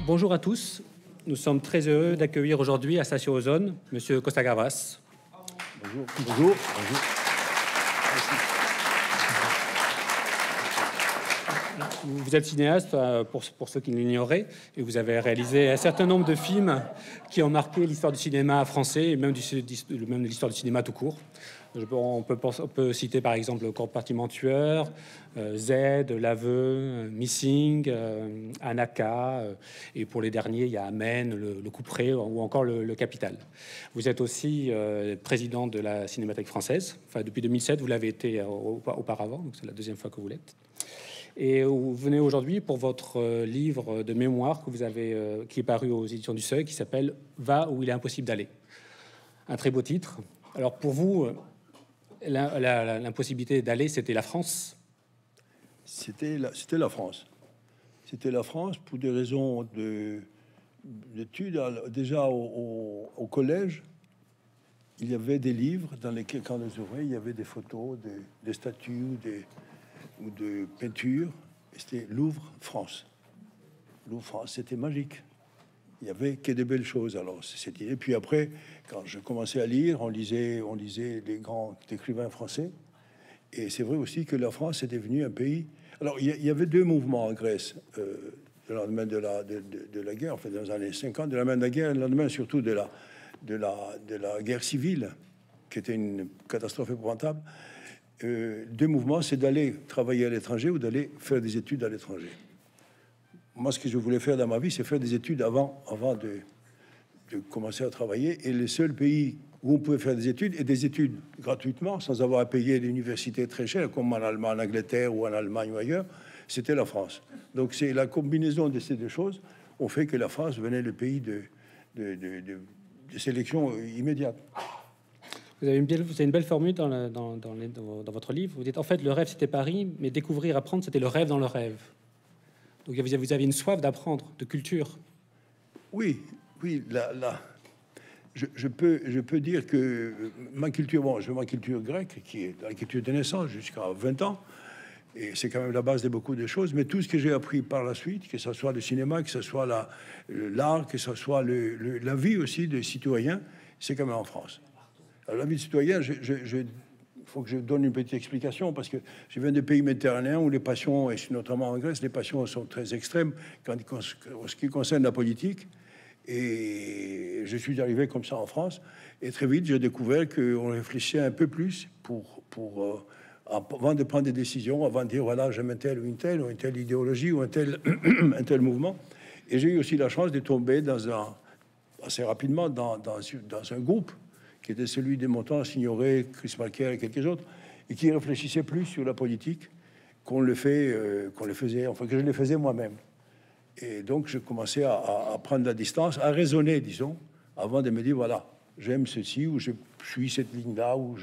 Bonjour à tous. Nous sommes très heureux d'accueillir aujourd'hui à Station Ozone Monsieur Costa Gavras. Bonjour. Bonjour. Bonjour. Vous êtes cinéaste, pour ceux qui l'ignoraient, et vous avez réalisé un certain nombre de films qui ont marqué l'histoire du cinéma français et même de l'histoire du cinéma tout court. On peut citer par exemple Le Compartiment Tueur, Z, L'Aveu, Missing, Anaka, et pour les derniers, il y a Amen, le Couperet ou encore le Capital. Vous êtes aussi président de la Cinémathèque française. Enfin, depuis 2007, vous l'avez été auparavant, donc c'est la deuxième fois que vous l'êtes. Et vous venez aujourd'hui pour votre livre de mémoire que vous avez, qui est paru aux éditions du Seuil, qui s'appelle « Va où il est impossible d'aller ». Un très beau titre. Alors pour vous, l'impossibilité d'aller, c'était la France? C'était la France. C'était la France pour des raisons d'études. Déjà au collège, il y avait des livres dans lesquels, quand on les ouvrait, il y avait des photos, des statues ou de peintures. C'était Louvre France. Louvre France, c'était magique. Il y avait que des belles choses. Alors c'était. Et puis après, quand je commençais à lire, on lisait les grands écrivains français. Et c'est vrai aussi que la France est devenue un pays. Alors il y avait deux mouvements en Grèce. Le lendemain de la guerre, en fait, dans les années 50, le lendemain de la guerre, le lendemain surtout de la guerre civile, qui était une catastrophe épouvantable. Deux mouvements, c'est d'aller travailler à l'étranger ou d'aller faire des études à l'étranger. Moi, ce que je voulais faire dans ma vie, c'est faire des études avant de commencer à travailler. Et le seul pays où on pouvait faire des études, et des études gratuitement, sans avoir à payer l'université très chère, comme en Allemagne, en Angleterre ou en Allemagne ou ailleurs, c'était la France. Donc c'est la combinaison de ces deux choses ont fait que la France devenait le pays de sélection immédiate. Vous avez une belle formule dans votre livre. Vous dites, en fait, le rêve, c'était Paris, mais découvrir, apprendre, c'était le rêve dans le rêve. Donc, vous avez une soif d'apprendre, de culture. Oui. Je peux dire que ma culture, ma culture grecque, qui est la culture de naissance jusqu'à 20 ans, et c'est quand même la base de beaucoup de choses, mais tout ce que j'ai appris par la suite, que ce soit le cinéma, que ce soit l'art, que ce soit la vie aussi des citoyens, c'est quand même en France. Alors, la vie de citoyen, il faut que je donne une petite explication, parce que je viens des pays méditerranéens où les passions, et notamment en Grèce, les passions sont très extrêmes en ce qui concerne la politique. Et je suis arrivé comme ça en France, et très vite j'ai découvert qu'on réfléchissait un peu plus avant de prendre des décisions, avant de dire voilà, j'aime un tel ou une telle idéologie ou un tel mouvement. Et j'ai eu aussi la chance de tomber assez rapidement dans un groupe qui était celui des montants Signoret, Chris Marker et quelques autres, et qui réfléchissait plus sur la politique qu'on le faisait, enfin que je le faisais moi-même. Et donc je commençais à prendre la distance, à raisonner, disons, avant de me dire voilà, j'aime ceci, ou je suis cette ligne-là, ou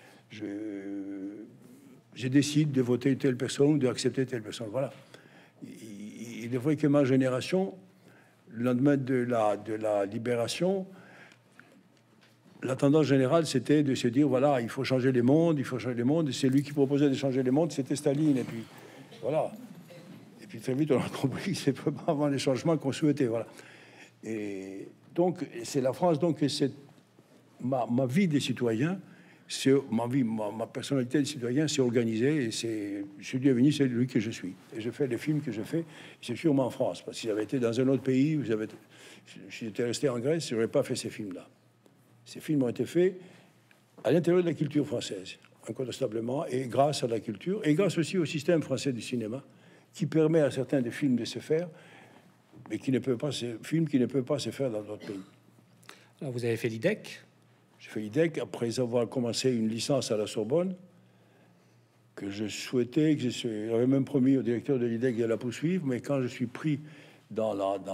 je décide de voter telle personne ou d'accepter telle personne. Voilà. Il est vrai que ma génération, le lendemain de la libération, la tendance générale, c'était de se dire voilà, il faut changer les mondes, Et c'est lui qui proposait de changer les mondes, c'était Staline. Et puis voilà. Et puis très vite, on a compris que c'est pas vraiment les changements qu'on souhaitait. Voilà. Et donc, c'est la France. Donc, c'est ma vie des citoyens, c'est ma personnalité de citoyen, c'est organisé. Et je suis devenu celui que je suis. Et je fais les films que je fais. C'est sûrement en France, parce que si j'avais été dans un autre pays, si j'étais resté en Grèce, je n'aurais pas fait ces films-là. Ces films ont été faits à l'intérieur de la culture française, incontestablement, et grâce à la culture, et grâce aussi au système français du cinéma, qui permet à certains des films de se faire, mais qui ne peuvent pas se faire dans d'autres pays. Alors, vous avez fait l'IDEC. J'ai fait l'IDEC après avoir commencé une licence à la Sorbonne, que je souhaitais, j'avais même promis au directeur de l'IDEC de la poursuivre, mais quand je suis pris dans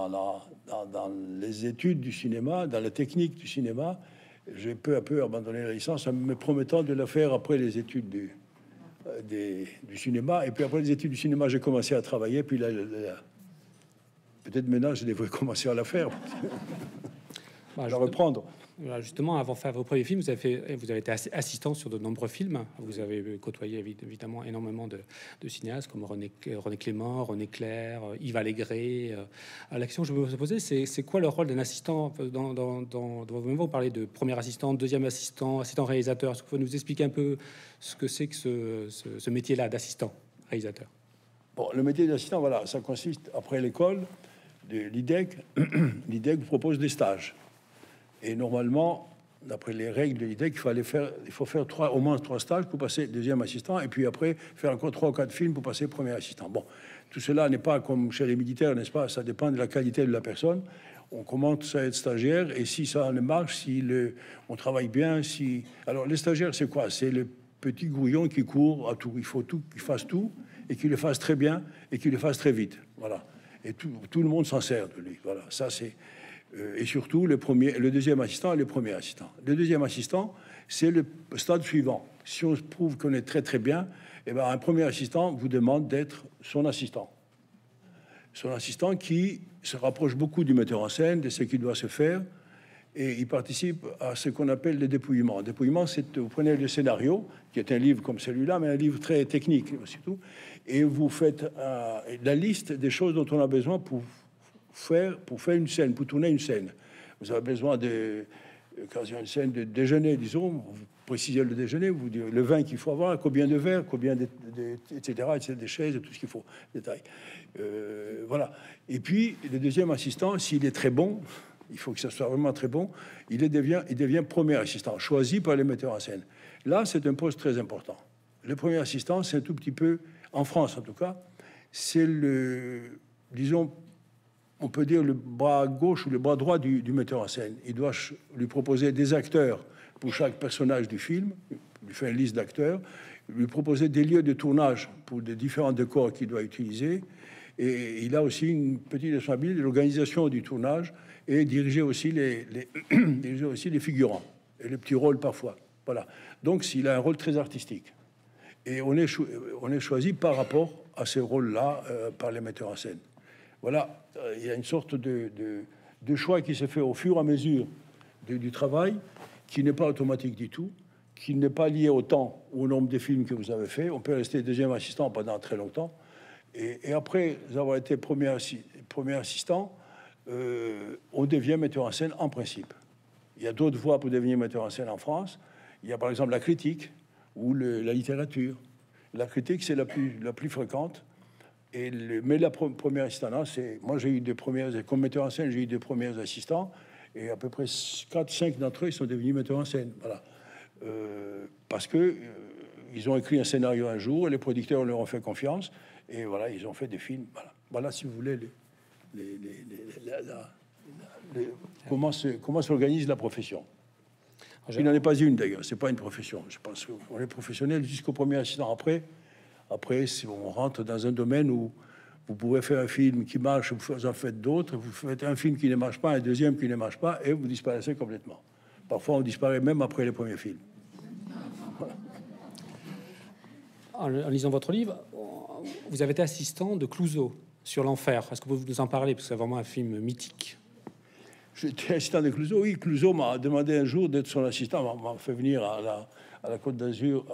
les études du cinéma, dans la technique du cinéma, j'ai peu à peu abandonné la licence en me promettant de la faire après les études du cinéma. Et puis après les études du cinéma, j'ai commencé à travailler. Puis là, peut-être maintenant, je devrais commencer à la faire. À la reprendre. Voilà, justement, avant de faire vos premiers films, vous avez été assistant sur de nombreux films. Vous avez côtoyé évidemment énormément de cinéastes comme René Clément, René Clair, Yves Allégret. La question que je veux vous poser, c'est quoi le rôle d'un assistant dans vous parlez de premier assistant, deuxième assistant, assistant réalisateur. Est-ce que vous pouvez nous expliquer un peu ce que c'est que ce métier-là d'assistant réalisateur? Bon, le métier d'assistant, voilà, ça consiste, après l'école de l'IDEC, l'IDEC vous propose des stages. Et normalement, d'après les règles de l'IDEC, il faut faire au moins 3 stages pour passer deuxième assistant, et puis après, faire encore 3 ou 4 films pour passer premier assistant. Bon, tout cela n'est pas comme chez les militaires, n'est-ce pas? Ça dépend de la qualité de la personne. On commence à être stagiaire, et si ça ne marche, on travaille bien, Alors, les stagiaires, c'est quoi? C'est le petit grouillon qui court à tout. Il faut qu'il fasse tout, et qu'il le fasse très bien, et qu'il le fasse très vite. Voilà. Et tout le monde s'en sert de lui. Voilà, ça c'est... et surtout, le deuxième assistant et le premier assistant. Le deuxième assistant, c'est le stade suivant. Si on prouve qu'on est très très bien, eh ben, un premier assistant vous demande d'être son assistant. Son assistant qui se rapproche beaucoup du metteur en scène, de ce qui doit se faire, et il participe à ce qu'on appelle le dépouillement. Le dépouillement, c'est vous prenez le scénario, qui est un livre comme celui-là, mais un livre très technique surtout, et vous faites la liste des choses dont on a besoin pour faire une scène, pour tourner une scène. Vous avez besoin quand il y a une scène de déjeuner, disons, vous précisez le déjeuner, vous dites le vin qu'il faut avoir, combien de verres, combien etc., des chaises, tout ce qu'il faut, détail. Voilà. Et puis, le deuxième assistant, s'il est très bon, il faut que ça soit vraiment très bon, il devient premier assistant, choisi par les metteurs en scène. Là, c'est un poste très important. Le premier assistant, c'est un tout petit peu, en France en tout cas, c'est disons, on peut dire le bras gauche ou le bras droit du metteur en scène. Il doit lui proposer des acteurs pour chaque personnage du film, lui faire une liste d'acteurs, lui proposer des lieux de tournage pour les différents décors qu'il doit utiliser, et il a aussi une petite responsabilité de l'organisation du tournage et diriger aussi diriger aussi les figurants et les petits rôles parfois. Voilà. Donc, s'il a un rôle très artistique. Et on est choisi par rapport à ces rôles-là par les metteurs en scène. Voilà, il y a une sorte de choix qui se fait au fur et à mesure du travail, qui n'est pas automatique du tout, qui n'est pas lié au temps ou au nombre de films que vous avez fait. On peut rester deuxième assistant pendant très longtemps. Et après avoir été premier assistant, on devient metteur en scène en principe. Il y a d'autres voies pour devenir metteur en scène en France. Il y a par exemple la critique ou la littérature. La critique, c'est la plus fréquente. Mais la première assistante, c'est... Moi, j'ai eu des premières... Comme metteur en scène, j'ai eu des premiers assistants. Et à peu près 4-5 d'entre eux, ils sont devenus metteurs en scène. Voilà. Parce que ils ont écrit un scénario un jour, et les producteurs leur ont fait confiance. Et voilà, ils ont fait des films. Voilà si vous voulez, comment s'organise la profession. Il n'en est pas une, d'ailleurs. C'est pas une profession. Je pense qu'on est professionnel jusqu'au premier assistant. Après, si on rentre dans un domaine où vous pouvez faire un film qui marche, vous en faites d'autres, vous faites un film qui ne marche pas, un deuxième qui ne marche pas, et vous disparaissez complètement. Parfois, on disparaît même après les premiers films. Voilà. En lisant votre livre, vous avez été assistant de Clouzot sur l'enfer. Est-ce que vous nous en parlez? Parce que c'est vraiment un film mythique. J'étais assistant de Clouzot. Oui, Clouzot m'a demandé un jour d'être son assistant. M'a fait venir à la Côte d'Azur,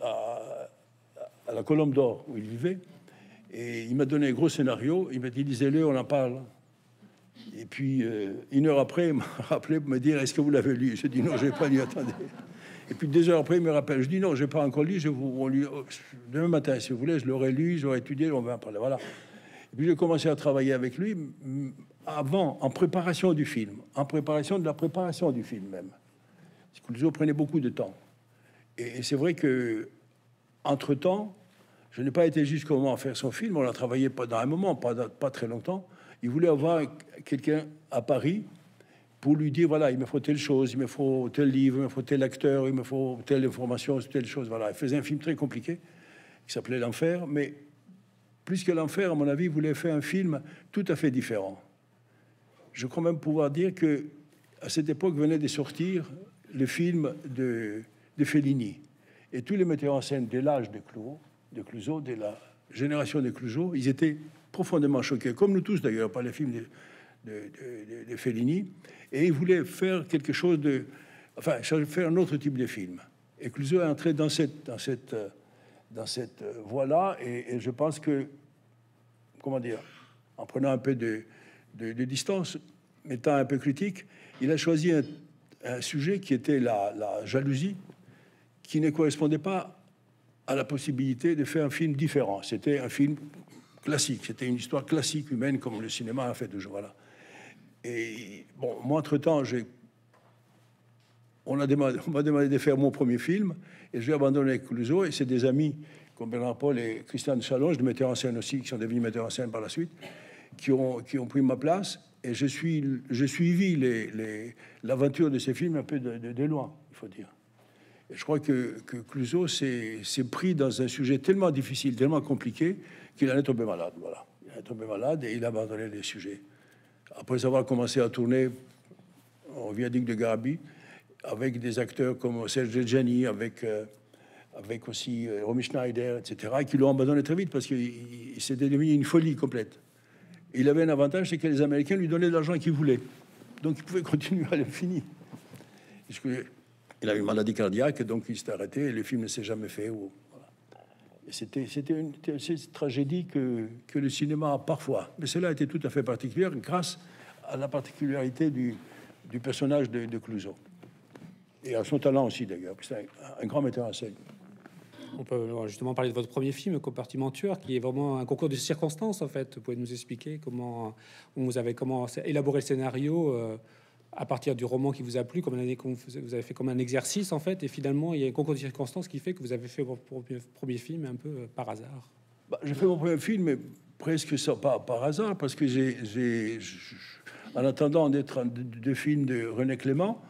à la Colombe d'Or, où il vivait. Et il m'a donné un gros scénario. Il m'a dit, lisez-le, on en parle. Et puis, 1 heure après, il m'a rappelé pour me dire, est-ce que vous l'avez lu? J'ai dit, non, je n'ai pas lu, attendez. Et puis 2 heures après, il me rappelle. Je dis, non, je n'ai pas encore lu. Demain matin, si vous voulez, je l'aurais lu, j'aurais étudié, on va en parler. Voilà. Et puis, j'ai commencé à travailler avec lui en préparation du film, en préparation de la préparation du film même. Clouzot prenait beaucoup de temps. Et c'est vrai que, entre-temps, je n'ai pas été jusqu'au moment à faire son film. On a travaillé pendant un moment, pas très longtemps. Il voulait avoir quelqu'un à Paris pour lui dire, voilà, il me faut telle chose, il me faut tel livre, il me faut tel acteur, il me faut telle information, telle chose. Voilà, il faisait un film très compliqué qui s'appelait L'Enfer, mais plus que L'Enfer, à mon avis, il voulait faire un film tout à fait différent. Je crois même pouvoir dire que à cette époque venait de sortir le film de Fellini. Et tous les metteurs en scène de l'âge de Clouzot, de la génération de Clouzot, ils étaient profondément choqués, comme nous tous d'ailleurs, par les films de Fellini, et il voulait faire quelque chose de... Enfin, faire un autre type de film. Et Clouzot est entré dans cette voie-là, et je pense que, comment dire, en prenant un peu de distance, étant un peu critique, il a choisi un sujet qui était la jalousie, qui ne correspondait pas à la possibilité de faire un film différent. C'était un film classique, c'était une histoire classique humaine comme le cinéma a fait toujours. Voilà. Et bon, moi, entre-temps, on m'a demandé de faire mon premier film, et j'ai abandonné Clouzot, et c'est des amis comme Bernard Paul et Christian Challonge, de metteurs en scène aussi, qui sont devenus metteurs en scène par la suite, qui ont pris ma place, et j'ai suivi l'aventure de ces films un peu de loin, il faut dire. Et je crois que Clouzot s'est pris dans un sujet tellement difficile, tellement compliqué, qu'il en est tombé malade. Voilà. Il en est tombé malade et il a abandonné les sujets. Après avoir commencé à tourner au Viaduc de Garabi, avec des acteurs comme Serge Reggiani, avec aussi Romy Schneider, etc., qui l'ont abandonné très vite parce que c'était devenu une folie complète. Et il avait un avantage, c'est que les Américains lui donnaient l'argent qu'il voulait. Donc il pouvait continuer à l'infini. Il a eu une maladie cardiaque, donc il s'est arrêté et le film ne s'est jamais fait. Voilà. Et c'était une tragédie que le cinéma a parfois. Mais cela a été tout à fait particulier grâce à la particularité du personnage de Clouzot. Et à son talent aussi, d'ailleurs. C'est un grand metteur en scène. On peut justement parler de votre premier film, Compartiment tueur, qui est vraiment un concours de circonstances, en fait. Vous pouvez nous expliquer comment vous avez élaboré le scénario à partir du roman qui vous a plu, comme vous avez fait comme un exercice, en fait, et finalement, il y a un concours de circonstances qui fait que vous avez fait votre premier film un peu par hasard. J'ai fait mon premier film, mais presque ça, pas par hasard, parce que en attendant d'être de films de René Clément,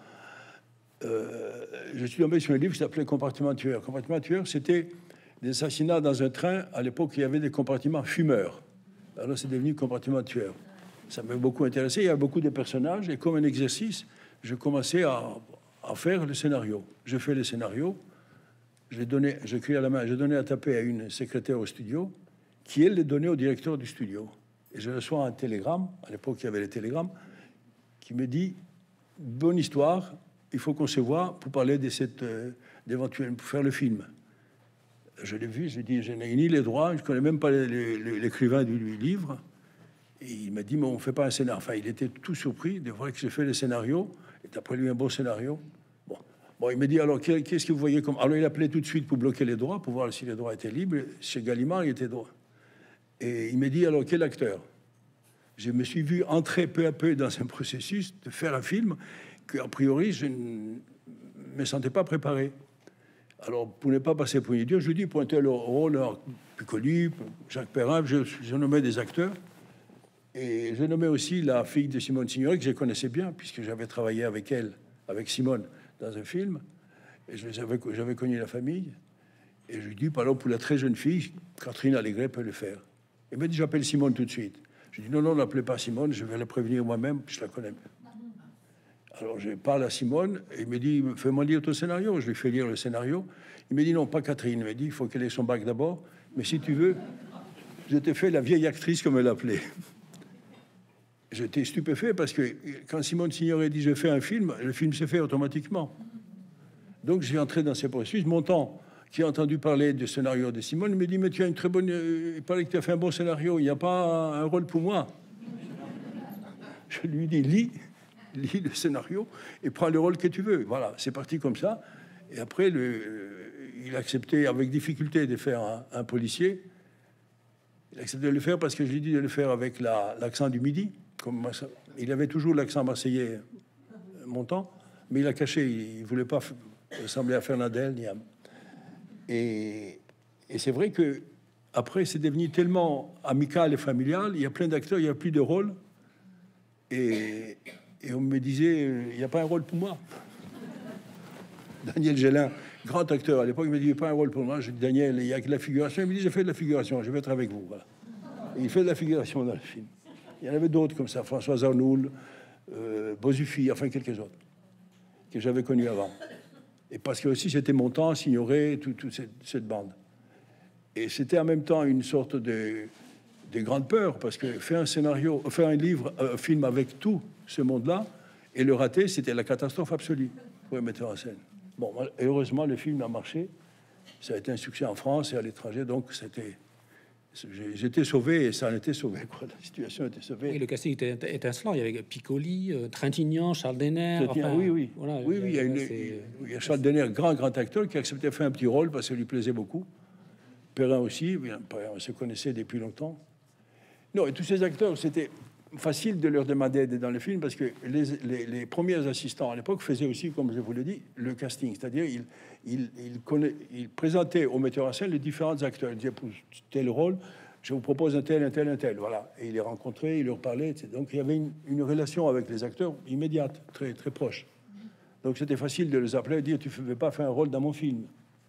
je suis tombé sur un livre qui s'appelait Compartiment tueur. Compartiment tueur, c'était des assassinats dans un train. À l'époque, il y avait des compartiments fumeurs. Alors, c'est devenu Compartiment tueur. Ça m'a beaucoup intéressé. Il y a beaucoup de personnages. Et comme un exercice, je commençais à faire le scénario. Je fais le scénario. J'écris à la main. J'ai donné à taper à une secrétaire au studio, qui, elle, les donnait au directeur du studio. Et je reçois un télégramme. À l'époque, il y avait les télégrammes, qui me dit « Bonne histoire. Il faut qu'on se voit pour parler de d'éventuellement pour faire le film. » Je l'ai vu, j'ai dit, je n'ai ni les droits, je connais même pas l'écrivain du livre. Et il m'a dit, mais on ne fait pas un scénario. Enfin, il était tout surpris de voir que j'ai fait le scénario. Et d'après lui, un bon scénario. Bon, il m'a dit, alors, qu'est-ce que vous voyez comme... Alors, il appelait tout de suite pour bloquer les droits, pour voir si les droits étaient libres. Chez Gallimard, il était droit. Et il m'a dit, alors, quel acteur? Je me suis vu entrer peu à peu dans un processus de faire un film que, a priori, je ne me sentais pas préparé. Alors, pour ne pas passer pour un idiot, je lui dis, pour un tel rôle plus connu, Jacques Perrin, je nommais des acteurs. Et je nommais aussi la fille de Simone Signoret, que je connaissais bien, puisque j'avais travaillé avec elle, avec Simone, dans un film. Et j'avais connu la famille. Et je lui dis, par exemple, pour la très jeune fille, Catherine Allégret peut le faire. Il m'a dit, j'appelle Simone tout de suite. Je dis, non, n'appelez pas Simone, je vais la prévenir moi-même, je la connais. Alors, je parle à Simone, et il me dit, fais-moi lire ton scénario. Je lui fais lire le scénario. Il me dit, non, pas Catherine. Il me dit, il faut qu'elle ait son bac d'abord. Mais si tu veux, je t'ai fait la vieille actrice, comme elle l'appelait. J'étais stupéfait parce que quand Simone Signoret dit, je fais un film, le film s'est fait automatiquement. Donc, j'ai entré dans ces processus. Mon temps, qui a entendu parler du scénario de Simone, me dit, mais tu as une très bonne... il paraît que tu as fait un bon scénario, il n'y a pas un rôle pour moi. Je lui dis, lis le scénario et prends le rôle que tu veux. Voilà, c'est parti comme ça. Et après, il acceptait avec difficulté de faire un policier. Il acceptait de le faire parce que je lui ai dit de le faire avec l'accent du Midi. Il avait toujours l'accent marseillais montant, mais il a caché. Il ne voulait pas ressembler à Fernandel. Et c'est vrai que après, c'est devenu tellement amical et familial. Il y a plein d'acteurs, il n'y a plus de rôle. Et on me disait, il n'y a pas un rôle pour moi. Daniel Gélin, grand acteur à l'époque, il me dit, il n'y a pas un rôle pour moi. Je dis, Daniel, il n'y a que la figuration. Il me dit, j'ai fait de la figuration, je vais être avec vous. Voilà. Et il fait de la figuration dans le film. Il y en avait d'autres comme ça, François Arnoul, Bozufi, enfin quelques autres, que j'avais connus avant. Et parce que aussi, c'était mon temps, Signoret, toute cette bande. Et c'était en même temps une sorte de des grandes peurs, parce que faire un scénario, faire un livre, un film avec tout ce monde-là, et le rater, c'était la catastrophe absolue pour le metteur en scène. Bon, heureusement, le film a marché. Ça a été un succès en France et à l'étranger, donc j'étais sauvé et ça en était sauvé, quoi. La situation était sauvée. Oui, le casting était étincelant. Il y avait Piccoli, Trintignant, Charles Denner. Enfin, oui. Voilà, oui, il y a Charles Denner, grand acteur, qui a accepté de faire un petit rôle parce que ça lui plaisait beaucoup. Perrin aussi, on se connaissait depuis longtemps. Non, et tous ces acteurs, c'était facile de leur demander d'être dans le film parce que les premiers assistants à l'époque faisaient aussi, comme je vous l'ai dit, le casting. C'est-à-dire, ils présentaient au metteur en scène les différents acteurs. Ils disaient, pour tel rôle, je vous propose un tel. Voilà. Et il les rencontrait, il leur parlait. Etc. Donc, il y avait une relation avec les acteurs immédiate, très, très proche. Donc, c'était facile de les appeler et dire, tu ne veux pas faire un rôle dans mon film.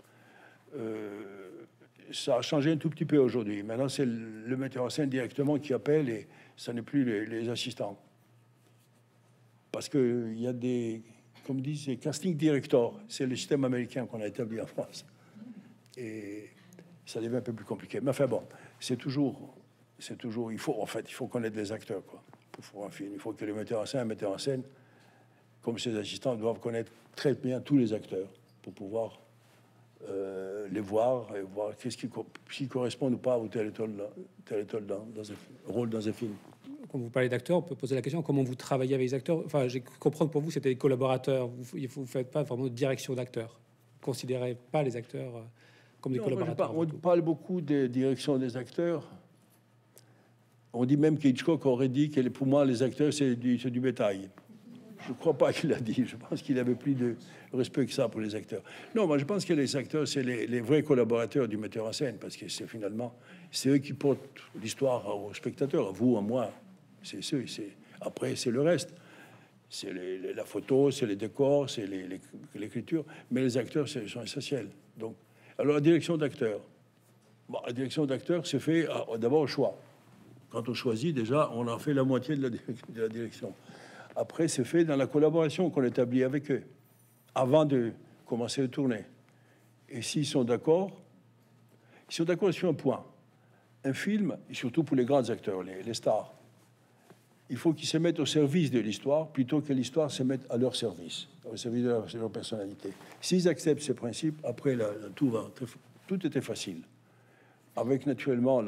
Ça a changé un tout petit peu aujourd'hui. Maintenant, c'est le metteur en scène directement qui appelle et ça n'est plus les assistants. Parce qu'il y a des, comme disent, des casting directors. C'est le système américain qu'on a établi en France. Et ça devient un peu plus compliqué. Mais enfin bon, c'est toujours, il faut connaître les acteurs, quoi, pour faire un film. Il faut que le metteur en scène, comme ses assistants, doivent connaître très bien tous les acteurs pour pouvoir les voir et voir s'ils correspondent ou pas au tel et tel dans un rôle dans un film. Quand vous parlez d'acteurs, on peut poser la question comment vous travaillez avec les acteurs. Enfin, j'ai compris pour vous, c'était des collaborateurs. Vous faites pas vraiment de direction d'acteurs. Considérez pas les acteurs comme des collaborateurs. On parle beaucoup de direction des acteurs. On dit même qu'Hitchcock aurait dit que pour moi, les acteurs, c'est du bétail. Je ne crois pas qu'il l'a dit. Je pense qu'il avait plus de respect que ça pour les acteurs. Non, moi, je pense que les acteurs, c'est les vrais collaborateurs du metteur en scène, parce que c'est eux qui portent l'histoire aux spectateurs, à vous, à moi. Après, c'est le reste. C'est la photo, c'est les décors, c'est l'écriture. Mais les acteurs, sont essentiels. Donc, alors, la direction d'acteurs. Bon, la direction d'acteurs se fait d'abord au choix. Quand on choisit, déjà, on en fait la moitié de la direction. Après, c'est fait dans la collaboration qu'on établit avec eux, avant de commencer à tourner. Et s'ils sont d'accord sur un point. Un film, et surtout pour les grands acteurs, les stars, il faut qu'ils se mettent au service de l'histoire plutôt que l'histoire se mette à leur service, au service de leur personnalité. S'ils acceptent ces principes, après, tout était facile. Avec, naturellement,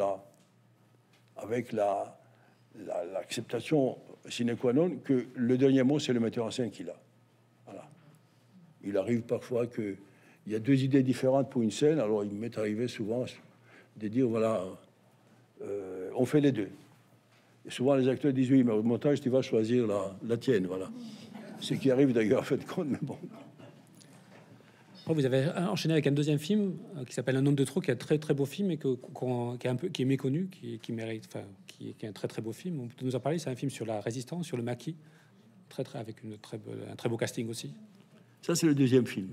l'acceptation sine qua non que le dernier mot, c'est le metteur en scène qui l'a. Voilà. Il arrive parfois qu'il y a deux idées différentes pour une scène, alors il m'est arrivé souvent de dire, voilà, on fait les deux. Et souvent, les acteurs disent, oui, mais au montage, tu vas choisir la tienne, voilà. Ce qui arrive d'ailleurs, en fait, compte, mais bon. Vous avez enchaîné avec un deuxième film qui s'appelle Un homme de trop, qui est un très très beau film et qui est méconnu, qui mérite, enfin, qui est un très très beau film. On peut nous en parler. C'est un film sur la résistance, sur le maquis, avec un très beau casting aussi. Ça, c'est le deuxième film.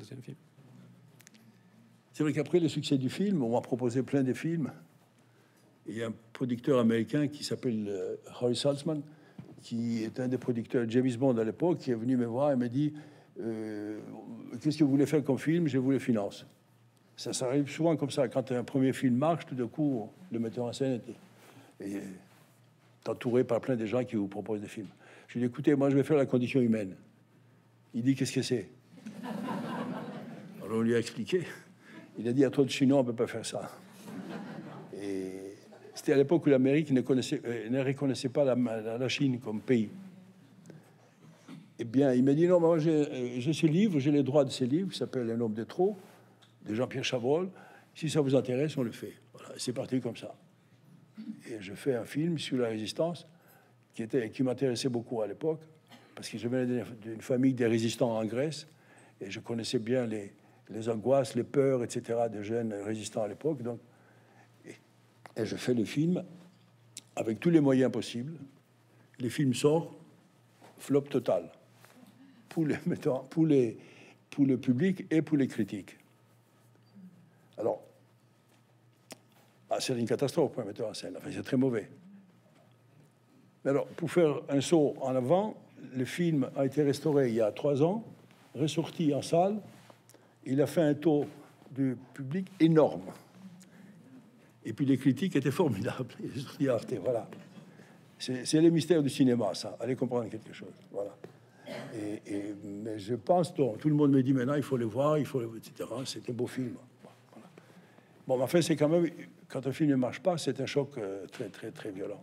C'est vrai qu'après le succès du film, on m'a proposé plein de films. Il y a un producteur américain qui s'appelle Harry Saltzman, qui est un des producteurs de James Bond à l'époque, qui est venu me voir et m'a dit qu'est-ce que vous voulez faire comme film? Je vous le finance. Ça arrive souvent comme ça. Quand un premier film marche, tout d'un coup, le metteur en scène est entouré par plein de gens qui vous proposent des films. Je lui ai dit, écoutez, moi, je vais faire La condition humaine. Il dit, qu'est-ce que c'est? Alors, on lui a expliqué. Il a dit, à trop de Chinois, on ne peut pas faire ça. Et c'était à l'époque où l'Amérique ne reconnaissait pas la Chine comme pays. Eh bien, il m'a dit, non, moi, j'ai ce livre, j'ai les droits de ce livre, qui s'appelle Un homme de trop, de Jean-Pierre Chabrol. Si ça vous intéresse, on le fait. Voilà, c'est parti comme ça. Et je fais un film sur la résistance qui m'intéressait beaucoup à l'époque, parce que je venais d'une famille des résistants en Grèce, et je connaissais bien les angoisses, les peurs, etc., des jeunes résistants à l'époque. Donc, et je fais le film avec tous les moyens possibles. Le film sort, flop total. Pour le public et pour les critiques. Alors, c'est une catastrophe pour un metteur en scène. Enfin, c'est très mauvais. Mais alors, pour faire un saut en avant, le film a été restauré il y a 3 ans, ressorti en salle. Il a fait un taux de public énorme. Et puis les critiques étaient formidables. J'ai sorti Arte, voilà. C'est les mystères du cinéma, ça. Allez comprendre quelque chose, voilà. Mais je pense, donc, tout le monde me dit maintenant, il faut le voir, etc. C'est un beau film. Voilà. Bon, mais enfin, c'est quand même, quand un film ne marche pas, c'est un choc très, très, très violent.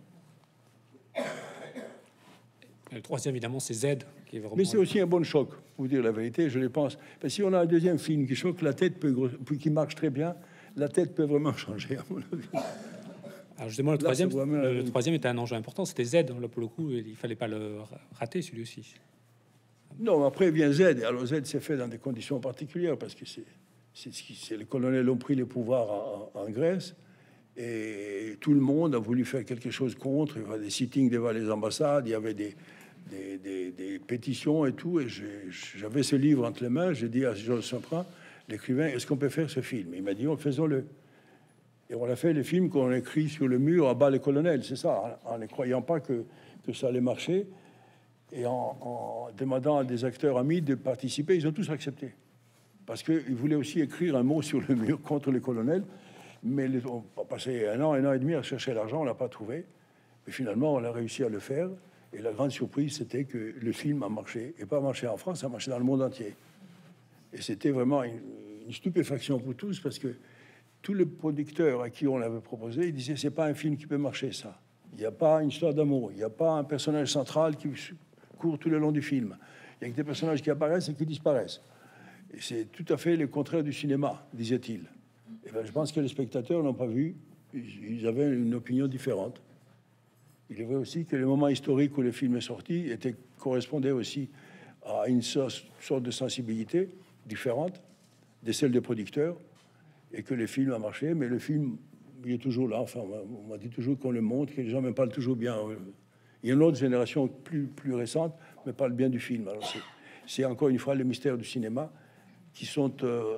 Le troisième, évidemment, c'est Z, qui est vraiment... Mais c'est aussi un bon choc, pour vous dire la vérité, je le pense. Parce que si on a un deuxième film qui choque, la tête qui marche très bien, la tête peut vraiment changer, à mon avis. Alors justement, le troisième était un enjeu important, c'était Z. Là, pour le coup, il fallait pas le rater, celui aussi. Non, après vient Z. Alors Z, c'est fait dans des conditions particulières, parce que c'est les colonels ont pris les pouvoirs en Grèce, et tout le monde a voulu faire quelque chose contre. Il y avait des sittings devant les ambassades, il y avait des pétitions et tout. Et j'avais ce livre entre les mains. J'ai dit à Georges Semprin, l'écrivain, est-ce qu'on peut faire ce film? Il m'a dit, faisons-le. Et on a fait les films qu'on a écrit sur le mur à bas les colonels, c'est ça, en ne croyant pas que ça allait marcher. Et en demandant à des acteurs amis de participer, ils ont tous accepté. Parce qu'ils voulaient aussi écrire un mot sur le mur contre les colonels. Mais on a passé un an et demi à chercher l'argent, on l'a pas trouvé. Mais finalement, on a réussi à le faire. Et la grande surprise, c'était que le film a marché. Et pas marché en France, ça a marché dans le monde entier. Et c'était vraiment une stupéfaction pour tous, parce que tous les producteurs à qui on l'avait proposé, ils disaient, c'est pas un film qui peut marcher, ça. Il n'y a pas une histoire d'amour, il n'y a pas un personnage central qui court tout le long du film. Il y a que des personnages qui apparaissent et qui disparaissent. Et c'est tout à fait le contraire du cinéma, disait-il. Et ben, je pense que les spectateurs n'ont pas vu, ils avaient une opinion différente. Il est vrai aussi que le moment historique où le film est sorti correspondait aussi à une sorte de sensibilité différente de celle des producteurs, et que le film a marché, mais le film, il est toujours là. Enfin, on m'a dit toujours qu'on le montre, que les gens me parlent toujours bien. Il y a une autre génération plus récente, mais parle bien du film. Alors c'est encore une fois les mystères du cinéma qui sont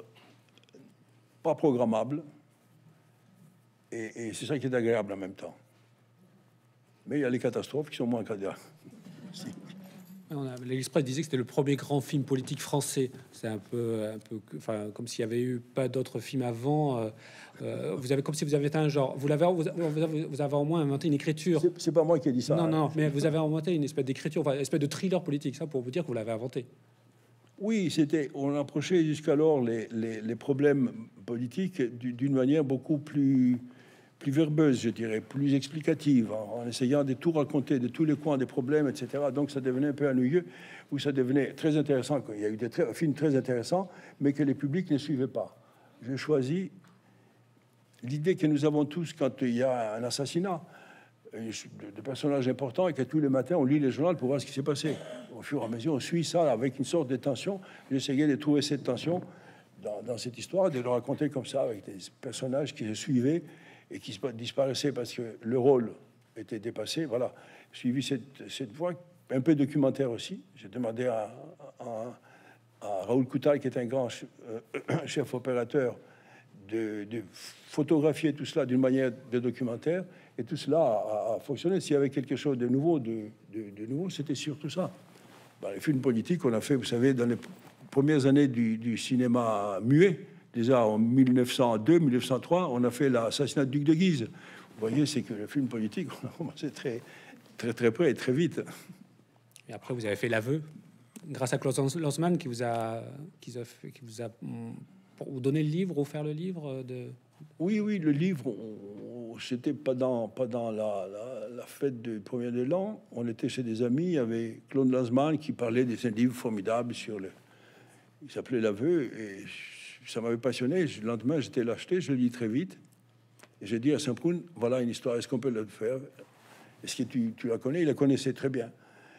pas programmables, et c'est ça qui est agréable en même temps. Mais il y a les catastrophes qui sont moins agréables. L'Express disait que c'était le premier grand film politique français. C'est un peu, enfin, comme s'il y avait eu pas d'autres films avant. Vous avez, comme si vous avez été un genre. Vous avez au moins inventé une écriture. C'est pas moi qui ai dit ça. Non, mais vous avez inventé une espèce d'écriture, enfin, une espèce de thriller politique. Ça, pour vous dire que vous l'avez inventé. Oui, on approchait jusqu'alors les problèmes politiques d'une manière beaucoup plus verbeuse, je dirais, plus explicative, en essayant de tout raconter, de tous les coins des problèmes, etc. Donc ça devenait un peu ennuyeux, ou ça devenait très intéressant. Il y a eu des films très intéressants, mais que les publics ne suivaient pas. J'ai choisi l'idée que nous avons tous quand il y a un assassinat de personnages importants, et que tous les matins on lit les journaux pour voir ce qui s'est passé. Au fur et à mesure, on suit ça avec une sorte de tension. J'essayais de trouver cette tension dans cette histoire, de le raconter comme ça, avec des personnages qui se suivaient et qui disparaissaient parce que le rôle était dépassé. Voilà, j'ai suivi cette voie, un peu documentaire aussi. J'ai demandé à Raoul Coutal, qui est un grand chef opérateur, de photographier tout cela d'une manière de documentaire, et tout cela a fonctionné. S'il y avait quelque chose de nouveau, nouveau, c'était surtout ça. Les films politiques, on a fait, vous savez, dans les premières années du cinéma muet, déjà en 1902, 1903, on a fait l'assassinat du duc de Guise. Vous voyez, c'est que le film politique, on a commencé très près et très vite. Et après, vous avez fait l'aveu, grâce à Klaus Lanzmann, qui vous a pour donner le livre, offert le livre de... Oui, le livre, c'était pas dans la fête du 1er de l'an. On était chez des amis, il y avait Claude Lanzmann qui parlait de ce livre formidable il s'appelait L'aveu, et ça m'avait passionné. Le lendemain, j'étais l'acheter, je le lis très vite. Et j'ai dit à Saint-Proun, voilà une histoire, est-ce qu'on peut le faire? Est-ce que tu la connais? Il la connaissait très bien.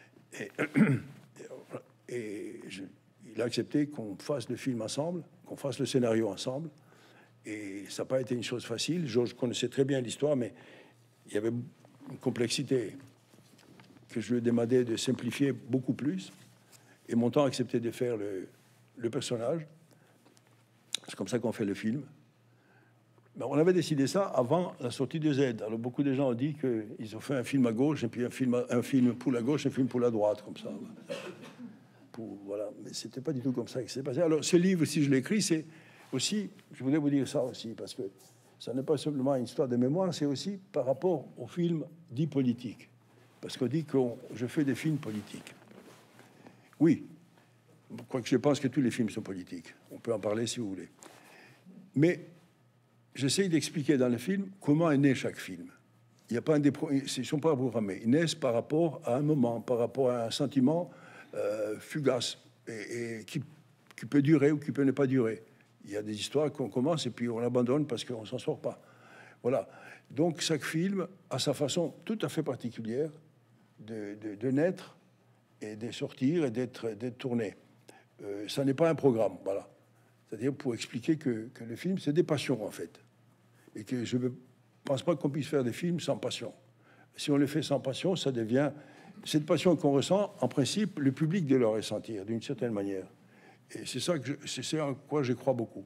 Il a accepté qu'on fasse le film ensemble, qu'on fasse le scénario ensemble. Et ça n'a pas été une chose facile. Georges connaissait très bien l'histoire, mais il y avait une complexité que je lui ai demandé de simplifier beaucoup plus. Et Montand a accepté de faire le personnage. C'est comme ça qu'on fait le film. Mais on avait décidé ça avant la sortie de Z. Alors beaucoup de gens ont dit qu'ils ont fait un film à gauche, et puis un film pour la gauche, un film pour la droite, comme ça. Voilà. Mais c'était pas du tout comme ça que c'est passé. Alors ce livre, si je l'écris, c'est aussi, je voulais vous dire ça aussi, parce que ça n'est pas simplement une histoire de mémoire, c'est aussi par rapport aux films dits politiques. Parce qu'on dit que je fais des films politiques. Oui, quoique je pense que tous les films sont politiques. On peut en parler si vous voulez. Mais j'essaye d'expliquer dans le film comment est né chaque film. Il n'y a pas ils ne sont pas programmés. Ils naissent par rapport à un moment, par rapport à un sentiment fugace et qui peut durer ou qui peut ne pas durer. Il y a des histoires qu'on commence et puis on abandonne parce qu'on ne s'en sort pas. Voilà. Donc chaque film a sa façon tout à fait particulière de naître et de sortir et d'être tourné. Ça n'est pas un programme, voilà. C'est-à-dire pour expliquer que le film, c'est des passions, en fait. Et que je ne pense pas qu'on puisse faire des films sans passion. Si on les fait sans passion, ça devient... Cette passion qu'on ressent, en principe, le public doit le ressentir, d'une certaine manière. Et c'est ça c'est en quoi je crois beaucoup.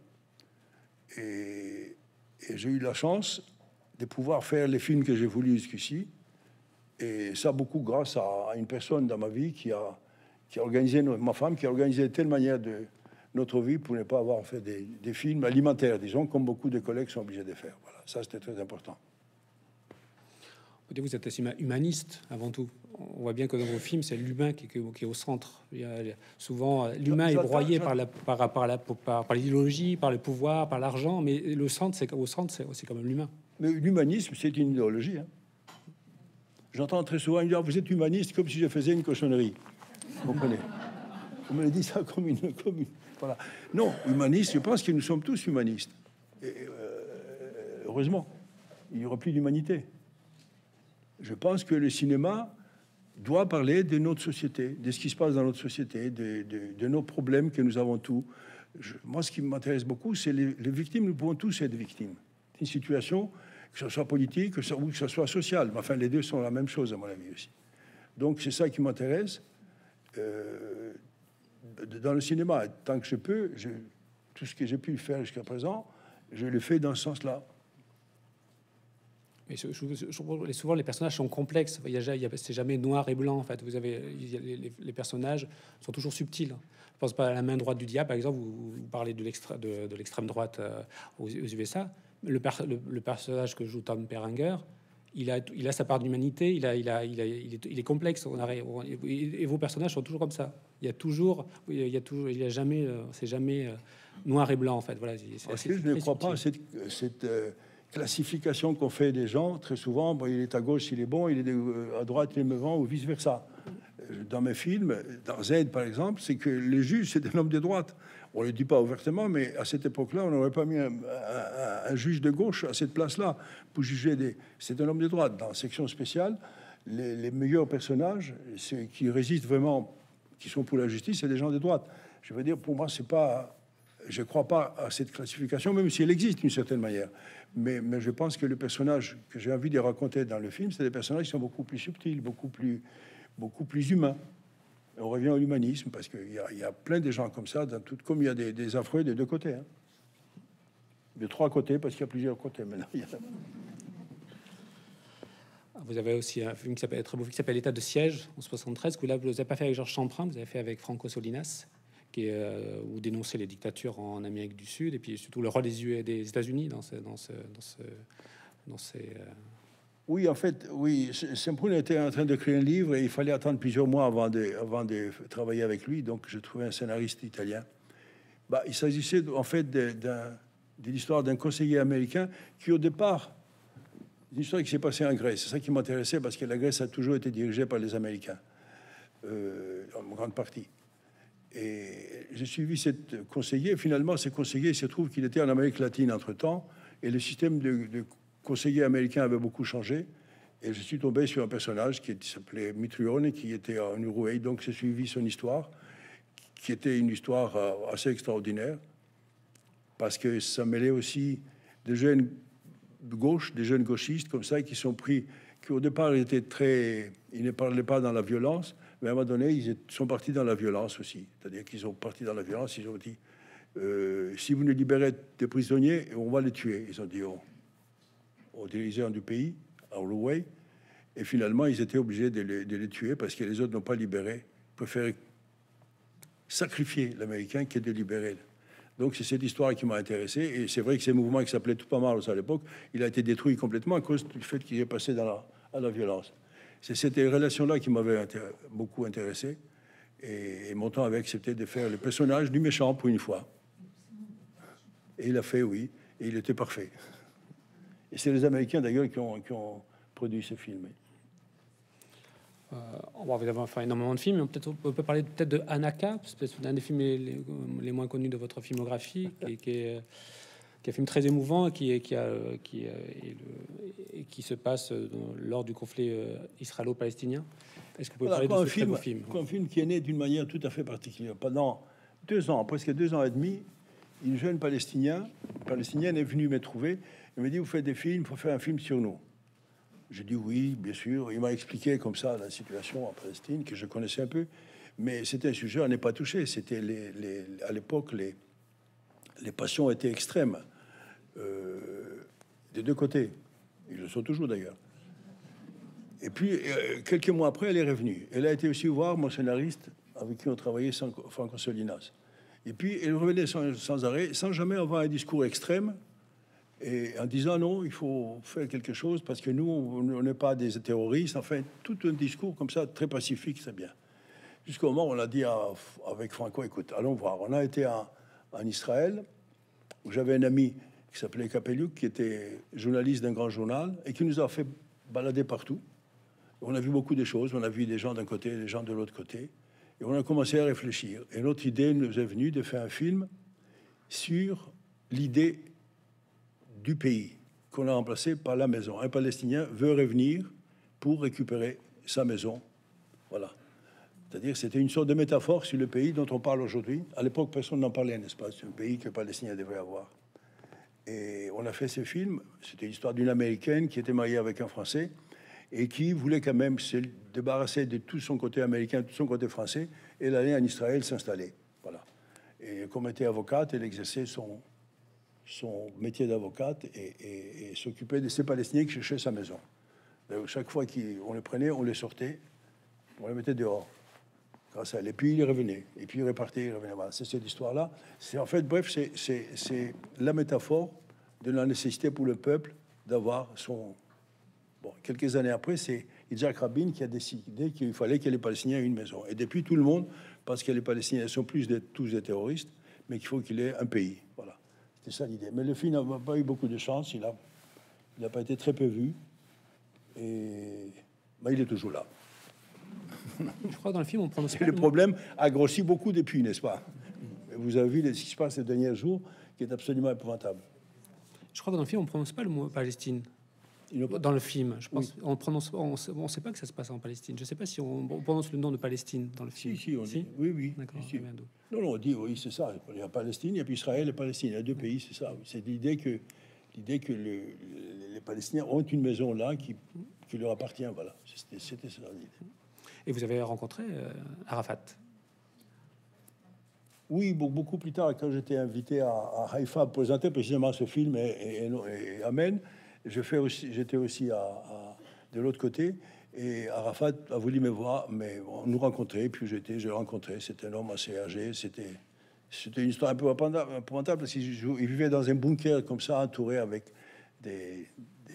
Et j'ai eu la chance de pouvoir faire les films que j'ai voulu jusqu'ici. Et ça, beaucoup grâce à une personne dans ma vie qui a organisé, ma femme, qui a organisé de telle manière de notre vie pour ne pas avoir fait des films alimentaires, disons, comme beaucoup de collègues sont obligés de faire. Voilà, ça, c'était très important. Vous êtes aussi humaniste avant tout. On voit bien que dans vos films, c'est l'humain qui est au centre. Souvent, l'humain est broyé par l'idéologie, par le pouvoir, par l'argent, mais le centre, c'est quand même l'humain. Mais l'humanisme, c'est une idéologie. Hein. J'entends très souvent dire vous êtes humaniste comme si je faisais une cochonnerie. Vous comprenez? On me dit ça comme une voilà. Non, humaniste, je pense que nous sommes tous humanistes. Et, heureusement, il n'y aura plus d'humanité. Je pense que le cinéma doit parler de notre société, de ce qui se passe dans notre société, de nos problèmes que nous avons tous. Moi, ce qui m'intéresse beaucoup, c'est les victimes. Nous pouvons tous être victimes. C'est une situation, que ce soit politique, ou que ce soit social. Mais enfin, les deux sont la même chose, à mon avis, aussi. Donc, c'est ça qui m'intéresse. Dans le cinéma, tant que je peux, tout ce que j'ai pu faire jusqu'à présent, je le fais dans ce sens-là. Mais souvent, les personnages sont complexes. C'est jamais noir et blanc. En fait, les personnages sont toujours subtils. Je pense pas à La main droite du diable, par exemple. Vous parlez de l'extrême droite aux USA. Le personnage que joue Tom Berenger, il a sa part d'humanité. Il est complexe. Et vos personnages sont toujours comme ça. Il y a jamais, c'est jamais noir et blanc. En fait, voilà. Je ne crois pas à cette classification qu'on fait des gens. Très souvent, il est à gauche, il est bon, il est à droite, il est mauvais, ou vice versa. Dans mes films, dans Z par exemple, c'est que le juge, c'est un homme de droite. On ne le dit pas ouvertement, mais à cette époque-là, on n'aurait pas mis un juge de gauche à cette place-là pour juger c'est un homme de droite. Dans la section spéciale, les meilleurs personnages, ceux qui résistent vraiment, qui sont pour la justice, c'est des gens de droite. Je veux dire, pour moi, c'est pas... Je ne crois pas à cette classification, même si elle existe d'une certaine manière. Mais je pense que les personnages que j'ai envie de raconter dans le film, c'est des personnages qui sont beaucoup plus subtils, beaucoup plus humains. Et on revient à l'humanisme, parce qu'il y a plein de gens comme ça, comme il y a des affreux des deux côtés. Hein. De trois côtés, parce qu'il y a plusieurs côtés maintenant. Vous avez aussi un film qui s'appelle État de siège, en 73, que là, vous n'avez pas fait avec Georges Champrin, vous avez fait avec Franco Solinas, où dénoncer les dictatures en Amérique du Sud, et puis surtout le rôle des États-Unis dans ces... Oui, en fait, oui. Semprún était en train de créer un livre et il fallait attendre plusieurs mois avant de travailler avec lui. Donc, je trouvais un scénariste italien. Il s'agissait en fait de l'histoire d'un conseiller américain qui, au départ, une histoire qui s'est passée en Grèce. C'est ça qui m'intéressait parce que la Grèce a toujours été dirigée par les Américains, en grande partie. Et j'ai suivi cette conseiller. Finalement, ce conseiller, il se trouve qu'il était en Amérique latine entre-temps, et le système de conseiller américain avait beaucoup changé. Et je suis tombé sur un personnage qui s'appelait Mitrione, qui était en Uruguay. Donc, j'ai suivi son histoire, qui était une histoire assez extraordinaire, parce que ça mêlait aussi des jeunes de gauche, des jeunes gauchistes comme ça, qui au départ ils ne parlaient pas dans la violence, mais à un moment donné, ils sont partis dans la violence aussi. C'est-à-dire qu'ils sont partis dans la violence, ils ont dit si vous nous libérez des prisonniers, on va les tuer. Ils ont dit aux dirigeants du pays, à Uruguay, et finalement, ils étaient obligés de les tuer parce que les autres n'ont pas libéré. Ils préféraient sacrifier l'Américain que de libérer. Donc c'est cette histoire qui m'a intéressé. Et c'est vrai que ces mouvements qui s'appelaient Tupamaros à l'époque, il a été détruit complètement à cause du fait qu'il est passé à la violence. C'est cette relation-là qui m'avait beaucoup intéressé. Et Montand avait accepté de faire le personnage du méchant pour une fois. Et il a fait, oui. Et il était parfait. Et c'est les Américains, d'ailleurs, qui ont produit ce film. On va évidemment faire énormément de films, mais on peut parler peut-être de Anaka, c'est un des films les moins connus de votre filmographie, qui est un film très émouvant, qui se passe lors du conflit israélo-palestinien. Est-ce que vous pouvez parler de ce très beau film? Un film qui est né d'une manière tout à fait particulière. Pendant 2 ans, presque 2 ans et demi, une jeune palestinienne est venue me trouver et me dit: vous faites des films, il faut faire un film sur nous. J'ai dit oui, bien sûr. Il m'a expliqué comme ça la situation en Palestine, que je connaissais un peu, mais c'était un sujet à ne pas toucher. C'était à l'époque, les passions étaient extrêmes des deux côtés. Ils le sont toujours d'ailleurs. Et puis, quelques mois après, elle est revenue. Elle a été aussi voir mon scénariste avec qui on travaillait, Franco Solinas. Et puis, elle revenait sans arrêt, sans jamais avoir un discours extrême, et en disant non, il faut faire quelque chose parce que nous, on n'est pas des terroristes. Enfin, tout un discours comme ça, très pacifique, c'est bien. Jusqu'au moment où on a dit avec Franco: écoute, allons voir. On a été en Israël, où j'avais un ami qui s'appelait Kapeliuk, qui était journaliste d'un grand journal, et qui nous a fait balader partout. On a vu beaucoup de choses. On a vu des gens d'un côté, des gens de l'autre côté. Et on a commencé à réfléchir. Et notre idée nous est venue de faire un film sur l'idée du pays qu'on a remplacé par la maison. Un Palestinien veut revenir pour récupérer sa maison. Voilà. C'est-à-dire, c'était une sorte de métaphore sur le pays dont on parle aujourd'hui. À l'époque, personne n'en parlait, n'est-ce pas? C'est un pays que les Palestiniens devraient avoir. Et on a fait ce film. C'était l'histoire d'une Américaine qui était mariée avec un Français et qui voulait quand même se débarrasser de tout son côté américain, tout son côté français, et elle allait en Israël s'installer. Voilà. Et comme elle était avocate, elle exerçait son métier d'avocate et s'occupait de ces Palestiniens qui cherchaient sa maison. Donc, chaque fois qu'on les prenait, on les sortait, on les mettait dehors. Grâce à elle. Et puis il revenait, et puis il repartait, il revenait. Voilà, c'est cette histoire-là. C'est en fait, bref, c'est la métaphore de la nécessité pour le peuple d'avoir son... Bon, quelques années après, c'est Yitzhak Rabin qui a décidé qu'il fallait que les Palestiniens aient une maison. Et depuis, tout le monde, parce que les Palestiniens sont tous des terroristes, mais qu'il faut qu'il ait un pays. Voilà. C'était ça l'idée. Mais le film n'a pas eu beaucoup de chance. Il n'a pas été très peu vu. Et il est toujours là. Je crois que dans le film, on prononce pas le problème a grossi beaucoup depuis, n'est-ce pas? Vous avez vu ce qui se passe ces derniers jours, qui est absolument épouvantable. Je crois que dans le film, on ne prononce pas le mot Palestine. Dans le film, je pense, oui. On sait pas que ça se passe en Palestine. Je ne sais pas si on prononce le nom de Palestine dans le film. Si, on dit. Oui. D'accord. Si. Non, on dit, oui, c'est ça. Il y a Palestine, il y a puis Israël et Palestine. Il y a deux pays, c'est ça. C'est l'idée que les Palestiniens ont une maison là qui leur appartient. Voilà. C'était ça l'idée. Et vous avez rencontré Arafat? Oui, beaucoup plus tard, quand j'étais invité à Haïfa pour présenter précisément ce film et Amen. J'étais aussi de l'autre côté, et Arafat a voulu me voir, mais nous rencontrer, puis je l'ai rencontré. C'était un homme assez âgé, c'était une histoire un peu épouvantable, parce qu'il vivait dans un bunker comme ça, entouré avec des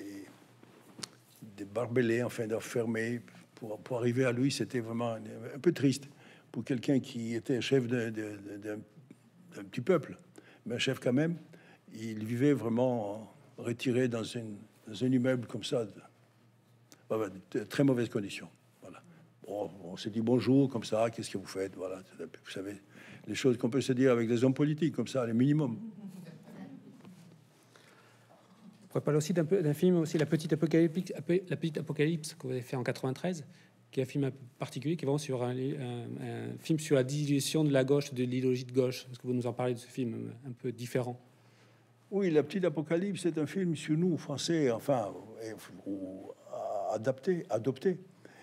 barbelés, enfin, d'enfermés. Pour arriver à lui, c'était vraiment un peu triste pour quelqu'un qui était chef d'un petit peuple, mais un chef quand même. Il vivait vraiment retiré dans un immeuble comme ça, de très mauvaises conditions. Voilà. Bon, on s'est dit bonjour comme ça, qu'est-ce que vous faites? Voilà, vous savez, les choses qu'on peut se dire avec des hommes politiques comme ça, les minimum. On pourrait parler aussi d'un film aussi, La Petite Apocalypse, que vous avez fait en 93, qui est un film un peu particulier, qui est vraiment sur un film sur la dilution de la gauche, de l'idéologie de gauche. Est-ce que vous nous en parlez de ce film un peu différent? Oui, La Petite Apocalypse, c'est un film sur nous, Français, enfin, adopté,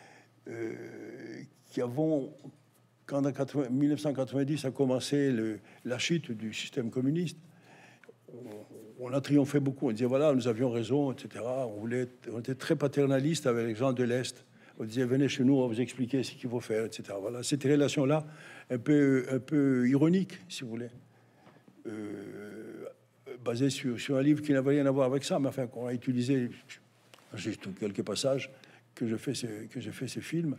qui avons, quand en 1990 a commencé la chute du système communiste, on a triomphé beaucoup. On disait, voilà, nous avions raison, etc. On était très paternaliste avec les gens de l'Est. On disait, venez chez nous, on va vous expliquer ce qu'il faut faire, etc. Voilà, cette relation-là, un peu ironique, si vous voulez. basé sur un livre qui n'avait rien à voir avec ça, mais enfin qu'on a utilisé juste quelques passages que je fais ces films.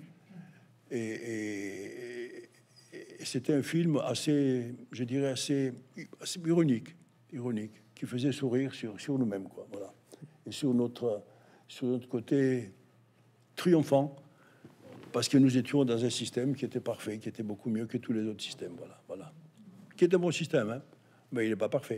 Et c'était un film assez, je dirais, assez ironique, qui faisait sourire sur nous-mêmes, quoi. Voilà. Et sur notre côté triomphant, parce que nous étions dans un système qui était parfait, qui était beaucoup mieux que tous les autres systèmes. Voilà. Qui est un bon système, hein, mais il n'est pas parfait.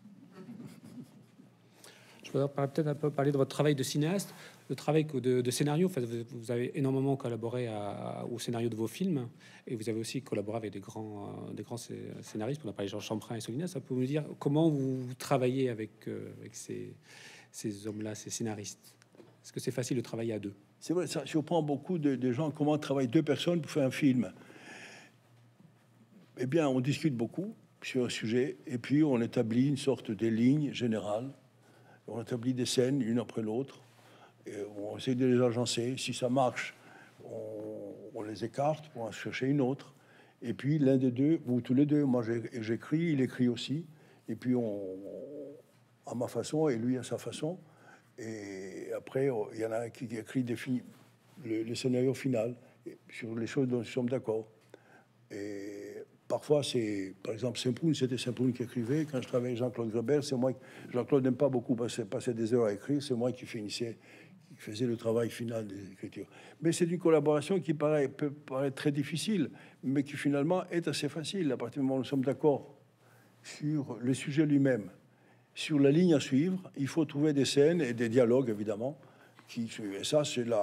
Je voudrais peut-être un peu parler de votre travail de cinéaste, le travail de scénario. Enfin, vous avez énormément collaboré au scénario de vos films, et vous avez aussi collaboré avec des grands scénaristes. On a parlé de Georges Champrin et Solinas. Ça peut vous dire comment vous travaillez avec ces hommes-là, ces scénaristes? Est-ce que c'est facile de travailler à deux? C'est vrai, ça surprend beaucoup de gens comment travaillent deux personnes pour faire un film. Eh bien, on discute beaucoup sur un sujet, et puis on établit une sorte de ligne générale. On établit des scènes une après l'autre, et on essaie de les agencer. Si ça marche, on les écarte pour en chercher une autre. Et puis l'un des deux, ou tous les deux, moi j'écris, il écrit aussi. Et puis à ma façon et lui à sa façon. Et après, il y en a un qui écrit le scénario final sur les choses dont nous sommes d'accord. Et parfois, par exemple, c'était Saint-Poun qui écrivait. Quand je travaillais avec Jean-Claude Grebert, c'est moi. Jean-Claude n'aime pas beaucoup passer des heures à écrire. C'est moi qui faisais le travail final des écritures. Mais c'est une collaboration qui peut paraître très difficile, mais qui finalement est assez facile à partir du moment où nous sommes d'accord sur le sujet lui-même, sur la ligne à suivre. Il faut trouver des scènes et des dialogues, évidemment. Et ça,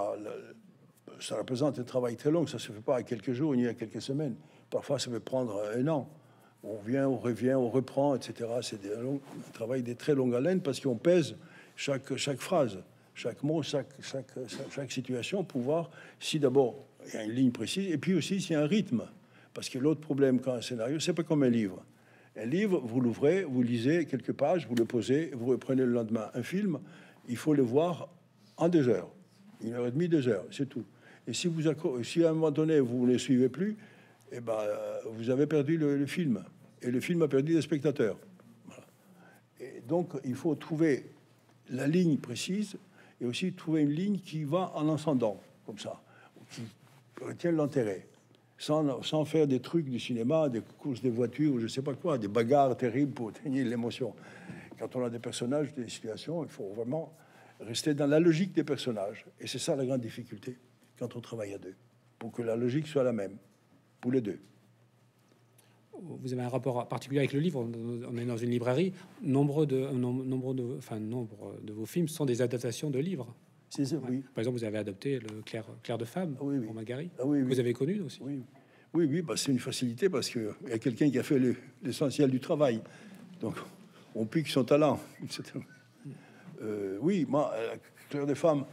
ça représente un travail très long. Ça se fait pas à quelques jours ni à quelques semaines. Parfois, ça peut prendre un an. On vient, on revient, on reprend, etc. C'est un travail de très longue haleine parce qu'on pèse chaque phrase, chaque mot, chaque situation pour voir si d'abord il y a une ligne précise et puis aussi s'il y a un rythme. Parce que l'autre problème quand un scénario, c'est pas comme un livre. Un livre, vous l'ouvrez, vous lisez quelques pages, vous le posez, vous reprenez le lendemain. Un film, il faut le voir en 2 heures, 1h30, 2 heures, c'est tout. Et si à un moment donné vous ne le suivez plus, eh ben, vous avez perdu le film. Et le film a perdu les spectateurs. Voilà. Et donc, il faut trouver la ligne précise et aussi trouver une ligne qui va en ascendant, comme ça, qui retient l'intérêt, sans faire des trucs du cinéma, des courses de voitures, ou je sais pas quoi, des bagarres terribles pour tenir l'émotion. Quand on a des personnages, des situations, il faut vraiment rester dans la logique des personnages. Et c'est ça la grande difficulté quand on travaille à deux, pour que la logique soit la même. Pour les deux. Vous avez un rapport particulier avec le livre. On est dans une librairie. Nombre de vos films sont des adaptations de livres. C'est ça, oui. Par exemple, vous avez adapté le Clair de femme pour Magari. Oui. Vous avez connu aussi. Oui. Bah, c'est une facilité parce qu'il y a quelqu'un qui a fait l'essentiel du travail. Donc, on pique son talent. Oui, moi, Clair de femme,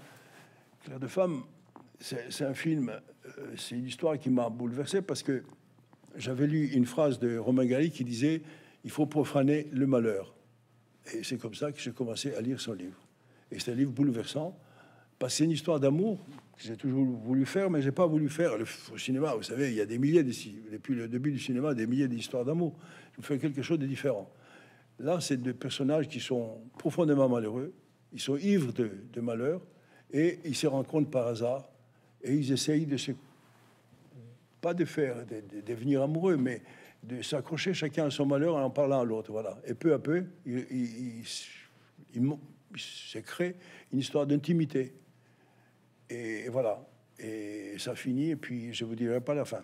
c'est un film. C'est une histoire qui m'a bouleversé parce que j'avais lu une phrase de Romain Gary qui disait « Il faut profaner le malheur ». Et c'est comme ça que j'ai commencé à lire son livre. Et c'est un livre bouleversant parce que c'est une histoire d'amour que j'ai toujours voulu faire, mais j'ai pas voulu faire. Au cinéma, vous savez, il y a des milliers depuis le début du cinéma, des milliers d'histoires d'amour. Je fais quelque chose de différent. Là, c'est des personnages qui sont profondément malheureux, ils sont ivres de malheur et ils se rencontrent par hasard. Et ils essayent pas de devenir amoureux, mais de s'accrocher chacun à son malheur en parlant à l'autre. Voilà. Et peu à peu, il se crée une histoire d'intimité. Et voilà. Et ça finit, et puis je vous dirai pas la fin.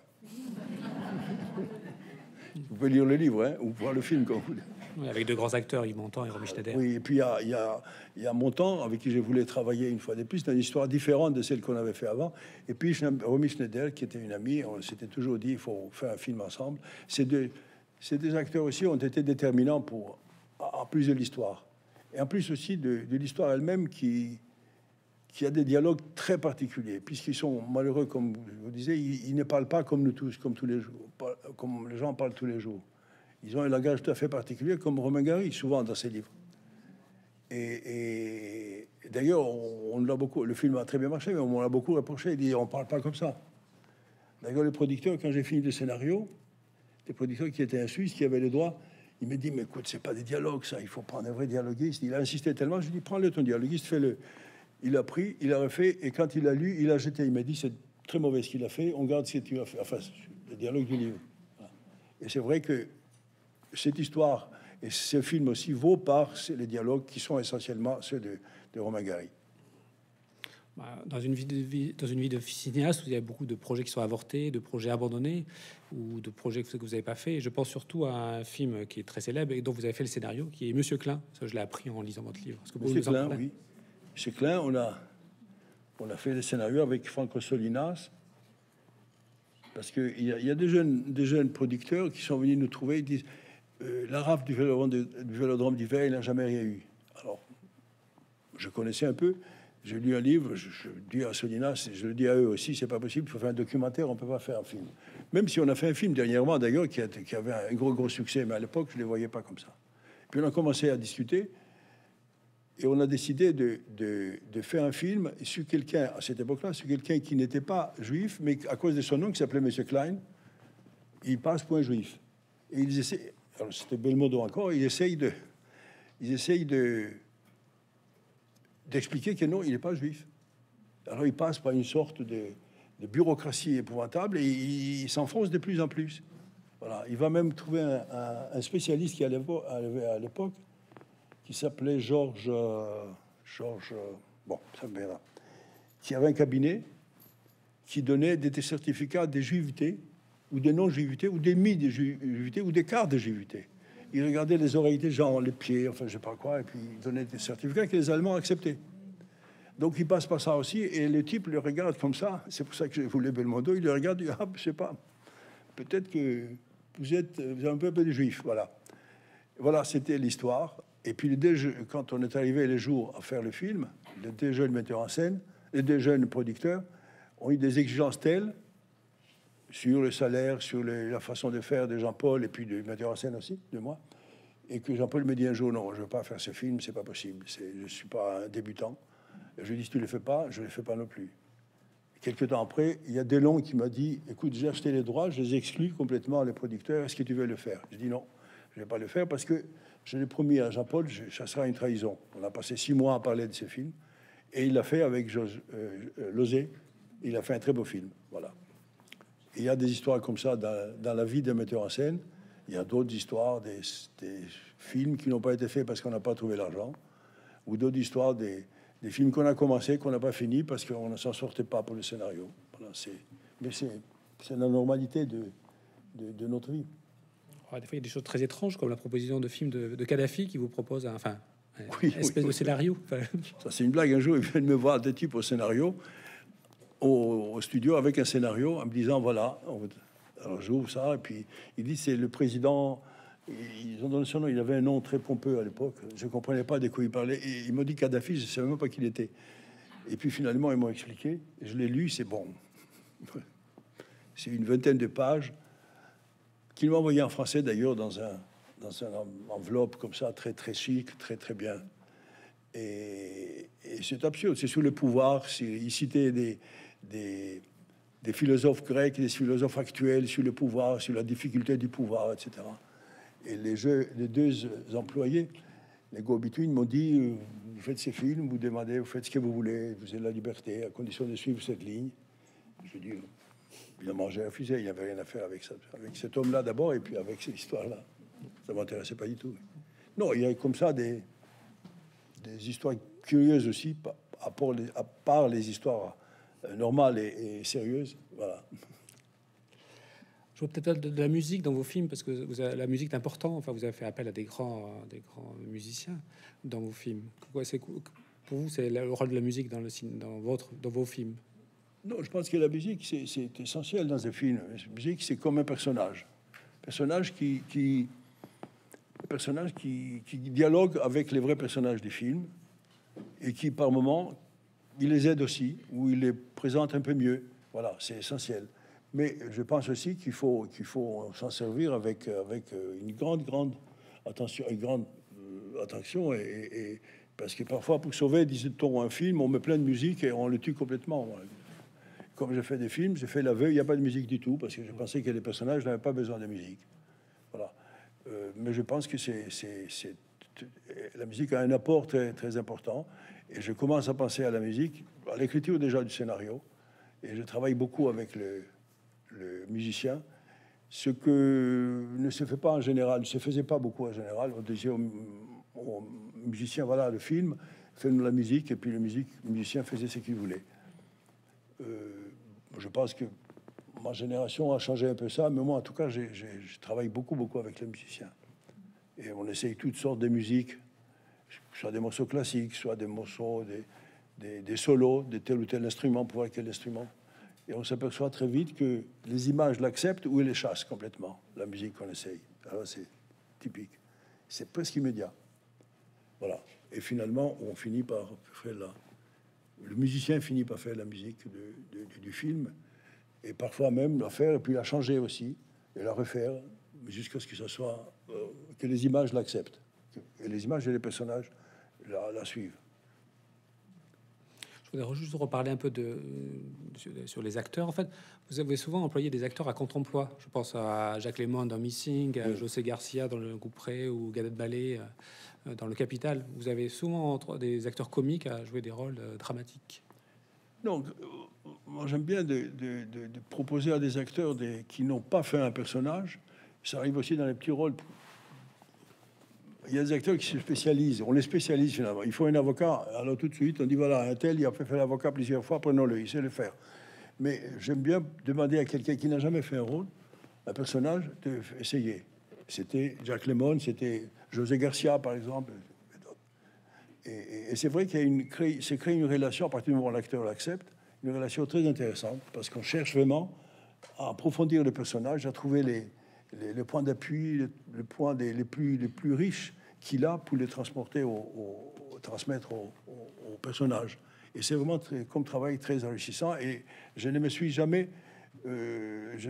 Vous pouvez lire le livre, hein, ou voir le film quand vous voulez. Oui, avec de grands acteurs, Yves Montand et Romy Schneider. Oui, et puis il y a Montand, avec qui je voulais travailler une fois de plus. C'est une histoire différente de celle qu'on avait fait avant. Et puis Romy Schneider, qui était une amie, on s'était toujours dit il faut faire un film ensemble. Ces deux acteurs aussi ont été déterminants en plus de l'histoire. Et en plus aussi de l'histoire elle-même qui a des dialogues très particuliers, puisqu'ils sont malheureux, comme je vous disais, ils ne parlent pas comme nous tous, comme tous les jours, comme les gens parlent tous les jours. Ils ont un langage tout à fait particulier, comme Romain Gary, souvent dans ses livres. Et d'ailleurs, on l'a beaucoup. Le film a très bien marché, mais on l'a beaucoup reproché. Il dit on parle pas comme ça. D'ailleurs, les producteurs, quand j'ai fini le scénario, les producteurs qui étaient un Suisse, qui avaient le droit, Il me dit, mais écoute, c'est pas des dialogues, ça, il faut prendre un vrai dialoguiste. Il a insisté tellement, je lui dis, prends-le ton dialoguiste, fais-le. Il a pris, il a refait, et quand il a lu, il a jeté. Il m'a dit, c'est très mauvais ce qu'il a fait, on garde ce que tu as fait. Enfin, le dialogue du livre. Voilà. Et c'est vrai que cette histoire et ce film aussi vaut par les dialogues qui sont essentiellement ceux de Romain Gary. Dans une vie de cinéaste, il y a beaucoup de projets qui sont avortés, de projets abandonnés ou de projets que vous n'avez pas fait. Et je pense surtout à un film qui est très célèbre et dont vous avez fait le scénario, qui est Monsieur Klein. Ça, je l'ai appris en lisant votre livre. Monsieur Klein, oui. Monsieur Klein, on a fait le scénario avec Franco Solinas parce qu'il y a des jeunes producteurs qui sont venus nous trouver. Ils disent la rafle du Vélodrome d'hiver, il n'a jamais rien eu. Alors, je connaissais un peu. J'ai lu un livre, je dis à Solinas, je le dis à eux aussi, c'est pas possible, il faut faire un documentaire, on peut pas faire un film. Même si on a fait un film dernièrement, d'ailleurs, qui avait un gros succès, mais à l'époque, je les voyais pas comme ça. Puis on a commencé à discuter, et on a décidé de faire un film sur quelqu'un, à cette époque-là, sur quelqu'un qui n'était pas juif, mais à cause de son nom, qui s'appelait Monsieur Klein, il passe pour un juif. Et ils essaient, alors c'était Belmondo encore, ils essayent d'expliquer que non, il n'est pas juif. Alors il passe par une sorte de bureaucratie épouvantable et il s'enfonce de plus en plus. Voilà. Il va même trouver un spécialiste qui à l'époque qui s'appelait Georges, bon, ça me verra, qui avait un cabinet qui donnait des certificats de juiveté ou des non-juivetés ou des mi de juiveté ou des quarts de juiveté. Il regardait les oreilles des gens, les pieds, enfin je sais pas quoi, et puis il donnait des certificats que les Allemands acceptaient. Donc il passe par ça aussi, et le type le regarde comme ça. C'est pour ça que je voulais Belmondo. Il le regarde, il dit, ah, je sais pas, peut-être que vous avez un peu de juif, voilà. Voilà, c'était l'histoire. Et puis quand on est arrivé les jours à faire le film, les deux jeunes metteurs en scène, les deux jeunes producteurs ont eu des exigences telles sur le salaire, sur la façon de faire de Jean-Paul et puis du metteur en scène aussi, de moi. Et que Jean-Paul me dit un jour, non, je ne veux pas faire ce film, c'est pas possible, je ne suis pas un débutant. Et je lui dis, si tu ne le fais pas, je ne le fais pas non plus. Et quelques temps après, il y a Delon qui m'a dit, écoute, j'ai acheté les droits, je les exclus complètement les producteurs, est-ce que tu veux le faire? Je dis non, je ne vais pas le faire parce que je l'ai promis à Jean-Paul, ça sera une trahison. On a passé 6 mois à parler de ce film, et il l'a fait avec Lozé, il a fait un très beau film, voilà. Il y a des histoires comme ça dans la vie d'un metteur en scène. Il y a d'autres histoires, des films qui n'ont pas été faits parce qu'on n'a pas trouvé l'argent, ou d'autres histoires des films qu'on a commencé, qu'on n'a pas fini parce qu'on ne s'en sortait pas pour le scénario. Voilà, mais c'est la normalité de notre vie. Des fois, il y a des choses très étranges, comme la proposition de film de Kadhafi qui vous propose une espèce de oui. scénario. Ça, c'est une blague. Un jour, ils viennent me voir des types au scénario, au studio avec un scénario en me disant voilà, alors j'ouvre ça et puis il dit c'est le président, ils ont donné son nom, il avait un nom très pompeux à l'époque, je comprenais pas de quoi il parlait et il m'a dit Kadhafi, je savais même pas qui il était et puis finalement ils m'ont expliqué, je l'ai lu, c'est bon, c'est une vingtaine de pages qu'il m'a envoyé en français d'ailleurs dans un enveloppe comme ça très chic, très bien. Et c'est absurde, c'est sur le pouvoir, il citait des philosophes grecs, des philosophes actuels sur le pouvoir, sur la difficulté du pouvoir, etc. Et les deux employés, les go-between, m'ont dit vous faites ces films, vous demandez, vous faites ce que vous voulez, vous avez la liberté, à condition de suivre cette ligne. Je dis évidemment, j'ai refusé, il n'y avait rien à faire avec ça, avec cet homme-là d'abord, et puis avec cette histoire-là. Ça ne m'intéressait pas du tout. Non, il y a comme ça des histoires curieuses aussi, à part les histoires normales et sérieuses. Voilà. Je vois peut-être de la musique dans vos films, parce que la musique est importante. Enfin, vous avez fait appel à des grands musiciens dans vos films. Pour vous, c'est le rôle de la musique dans vos films? Non, je pense que la musique, c'est essentiel dans un film. La musique, c'est comme un personnage. Personnage qui dialogue avec les vrais personnages du film et qui, par moments, il les aide aussi, ou il les présente un peu mieux. Voilà, c'est essentiel. Mais je pense aussi qu'il faut s'en servir avec une grande attention, et parce que parfois, pour sauver, disait-on, un film, on met plein de musique et on le tue complètement. Comme je fais des films, j'ai fait l'aveu, il n'y a pas de musique du tout, parce que je pensais que les personnages n'avaient pas besoin de musique. Voilà. Mais je pense que la musique a un apport très, très important. Et je commence à penser à la musique, à l'écriture déjà du scénario. Et je travaille beaucoup avec le musicien, ce que ne se fait pas en général, ne se faisait pas beaucoup en général. On disait au musicien, voilà, le film, fais-nous la musique, et puis le musicien faisait ce qu'il voulait. Je pense que ma génération a changé un peu ça, mais moi, en tout cas, je travaille beaucoup avec les musiciens. Et on essaye toutes sortes de musiques, soit des morceaux classiques, soit des morceaux, des solos de tel ou tel instrument, pour voir quel instrument. Et on s'aperçoit très vite que les images l'acceptent ou les chassent complètement, la musique qu'on essaye. Alors c'est typique. C'est presque immédiat. Voilà. Et finalement, on finit par faire le musicien finit par faire la musique du film, et parfois même la faire, et puis la changer aussi, et la refaire, jusqu'à ce que ça soit, que les images l'acceptent, et les images et les personnages la suivent. Je voudrais juste reparler un peu sur les acteurs. En fait, vous avez souvent employé des acteurs à contre-emploi. Je pense à Jacques Lemoine dans Missing, à José Garcia dans Le Couperet ou Gad Elmaleh dans Le Capital. Vous avez souvent des acteurs comiques à jouer des rôles dramatiques. Donc, moi j'aime bien de proposer à des acteurs qui n'ont pas fait un personnage. Ça arrive aussi dans les petits rôles. Il y a des acteurs qui se spécialisent. On les spécialise finalement. Il faut un avocat. Alors tout de suite, on dit voilà, un tel, il a fait l'avocat plusieurs fois, prenons-le, il sait le faire. Mais j'aime bien demander à quelqu'un qui n'a jamais fait un rôle, un personnage, d'essayer. C'était Jacques Lemoine, c'était José Garcia, par exemple. Et c'est vrai qu'il s'est créé une relation, à partir du moment où l'acteur l'accepte, une relation très intéressante, parce qu'on cherche vraiment à approfondir le personnage, à trouver les points d'appui, les points les plus riches qu'il a pour les transporter transmettre au personnage. Et c'est vraiment comme travail très enrichissant. Et je ne me suis jamais, dit,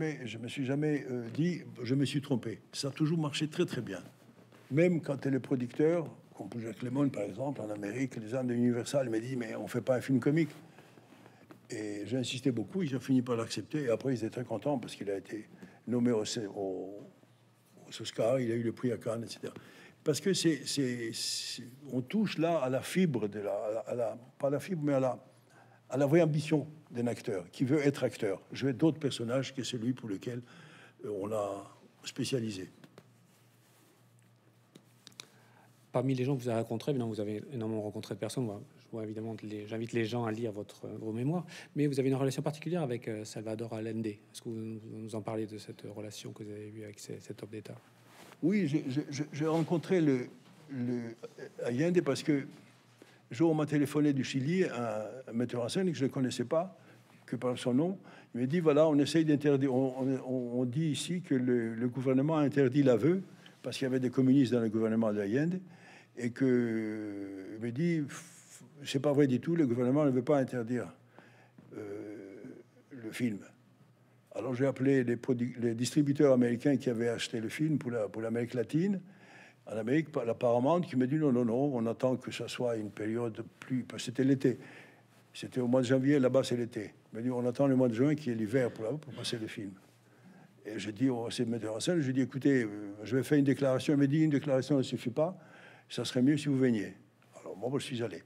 je me suis trompé. Ça a toujours marché très très bien. Même quand le producteur, comme pour Jacques Lemoine par exemple, en Amérique, les gens de Universal me disent mais on fait pas un film comique. Et j'ai insisté beaucoup, ils ont fini par l'accepter. Et après ils étaient très contents parce qu'il a été nommé au Oscar, il a eu le prix à Cannes, etc. Parce que on touche là à la fibre pas la fibre, mais à la vraie ambition d'un acteur qui veut être acteur, jouer d'autres personnages que celui pour lequel on l'a spécialisé. Parmi les gens que vous avez rencontrés, évidemment, vous avez énormément rencontré de personnes. Évidemment, j'invite les gens à lire vos mémoires, mais vous avez une relation particulière avec Salvador Allende. Est-ce que vous nous en parlez de cette relation que vous avez eue avec cet homme d'État? Oui, j'ai rencontré le Allende parce que un jour on m'a téléphoné du Chili, un metteur en scène que je ne connaissais pas, que par son nom. Il m'a dit voilà, on essaye d'interdire, on dit ici que le gouvernement a interdit l'aveu parce qu'il y avait des communistes dans le gouvernement d'Allende, et que il me dit c'est pas vrai du tout, le gouvernement ne veut pas interdire le film. Alors j'ai appelé les distributeurs américains qui avaient acheté le film pour l'Amérique latine. En Amérique, la Paramount qui me dit non, on attend que ça soit une période plus... Parce que c'était l'été. C'était au mois de janvier, là-bas c'est l'été. Il me dit on attend le mois de juin qui est l'hiver pour passer le film. Et je dis au metteur en scène, je dis écoutez, je vais faire une déclaration. Il me dit une déclaration ne suffit pas, ça serait mieux si vous veniez. Alors moi, je suis allé.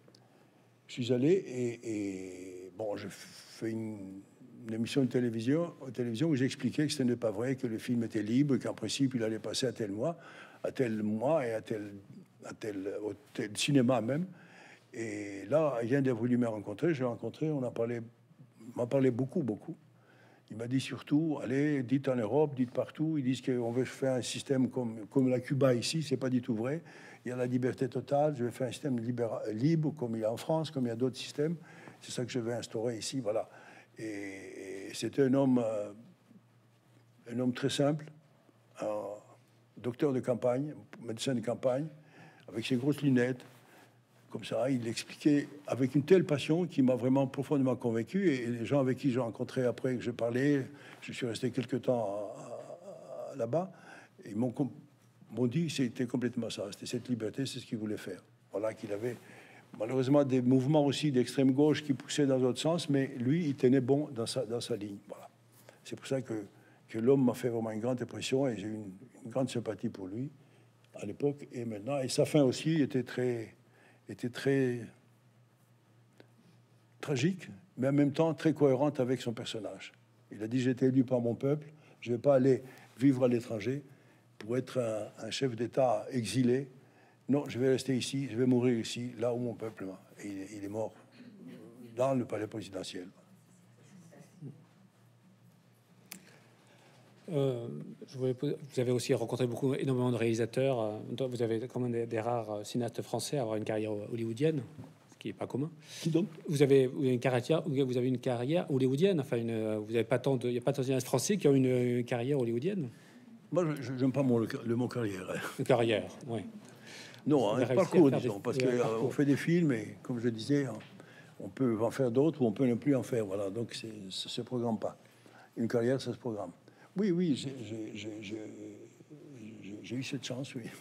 Et bon, je fais une émission de télévision où j'expliquais que ce n'est pas vrai, que le film était libre, qu'en principe il allait passer à tel mois et à tel cinéma même. Et là, il vient de voulu me rencontrer, j'ai rencontré, on m'a parlé beaucoup. Il m'a dit surtout, allez, dites en Europe, dites partout, ils disent qu'on veut faire un système comme la Cuba ici, c'est pas du tout vrai. Il y a la liberté totale, je vais faire un système libre comme il y a en France, comme il y a d'autres systèmes. C'est ça que je vais instaurer ici, voilà. Et c'était un homme très simple, un docteur de campagne, médecin de campagne, avec ses grosses lunettes, comme ça. Il expliquait avec une telle passion qui m'a vraiment profondément convaincu. Et les gens avec qui j'ai rencontré après que je parlais, je suis resté quelque temps là-bas, ils m'ont dit c'était complètement ça, c'était cette liberté, c'est ce qu'il voulait faire. Voilà, qu'il avait malheureusement des mouvements aussi d'extrême gauche qui poussaient dans l'autre sens, mais lui, il tenait bon dans sa ligne. Voilà. C'est pour ça que que l'homme m'a fait vraiment une grande impression et j'ai eu une grande sympathie pour lui à l'époque et maintenant. Et sa fin aussi était très tragique, mais en même temps très cohérente avec son personnage. Il a dit: j'ai été élu par mon peuple, je ne vais pas aller vivre à l'étranger pour être un chef d'État exilé. Non, je vais rester ici, je vais mourir ici, là où mon peuple m'a. Et il est mort dans le palais présidentiel. Vous avez aussi rencontré énormément de réalisateurs. Vous avez quand même des rares cinéastes français à avoir une carrière hollywoodienne, ce qui est pas commun. Qui donc? Vous avez une carrière hollywoodienne. Enfin, vous n'avez pas tant de, il n'y a pas tant de cinéastes français qui ont une carrière hollywoodienne. Moi, je n'aime pas le mot carrière. Une carrière, oui. Non, un parcours, disons, parce qu'on fait des films et, comme je disais, on peut en faire d'autres ou on peut ne plus en faire. Voilà, donc ça ne se programme pas. Une carrière, ça se programme. Oui, j'ai eu cette chance, oui.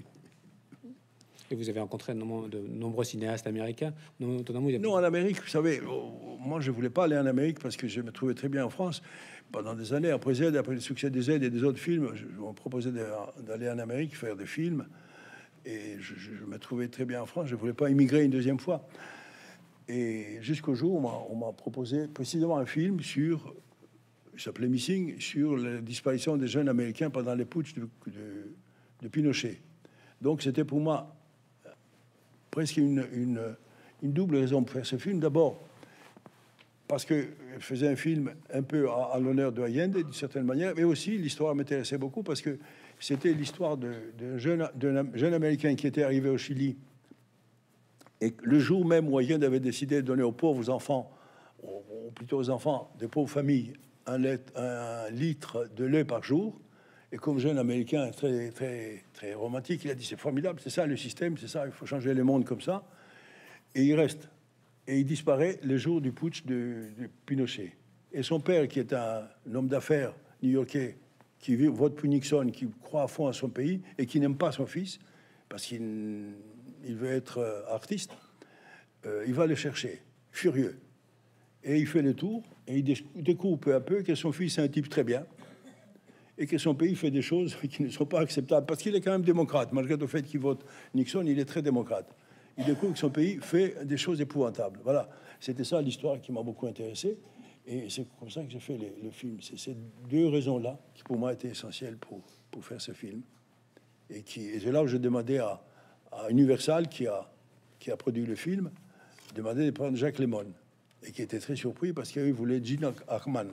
Et vous avez rencontré de nombreux cinéastes américains. Non, en Amérique, vous savez, moi, je voulais pas aller en Amérique parce que je me trouvais très bien en France pendant des années. Après Z, après le succès des Z et des autres films, on me proposait d'aller en Amérique faire des films. Et je me trouvais très bien en France. Je voulais pas immigrer une deuxième fois. Et jusqu'au jour où on m'a proposé précisément un film sur, il s'appelait Missing, sur la disparition des jeunes Américains pendant les putsch de Pinochet. Donc c'était pour moi presque une double raison pour faire ce film. D'abord, parce que je faisais un film un peu à l'honneur de Allende, d'une certaine manière, mais aussi l'histoire m'intéressait beaucoup parce que c'était l'histoire d'un jeune Américain qui était arrivé au Chili. Et le jour même où Allende avait décidé de donner aux pauvres enfants, ou plutôt aux enfants des pauvres familles, un litre de lait par jour, et comme jeune Américain très romantique, il a dit: c'est formidable, c'est ça le système, c'est ça, il faut changer le monde comme ça. Et il reste. Et il disparaît le jour du putsch de Pinochet. Et son père, qui est un homme d'affaires new-yorkais, qui vote pour Nixon, qui croit à fond à son pays et qui n'aime pas son fils, parce qu'il veut être artiste, il va le chercher, furieux. Et il fait le tour, et il découvre peu à peu que son fils est un type très bien, et que son pays fait des choses qui ne sont pas acceptables, parce qu'il est quand même démocrate, malgré le fait qu'il vote Nixon, il est très démocrate. Il découvre que son pays fait des choses épouvantables. Voilà, c'était ça l'histoire qui m'a beaucoup intéressé, et c'est comme ça que j'ai fait le film. C'est ces deux raisons-là qui, pour moi, étaient essentielles pour faire ce film. Et c'est là où je demandais à Universal, qui a produit le film, demandé de prendre Jacques Lemmon, et qui était très surpris parce qu'il voulait Gene Hackman.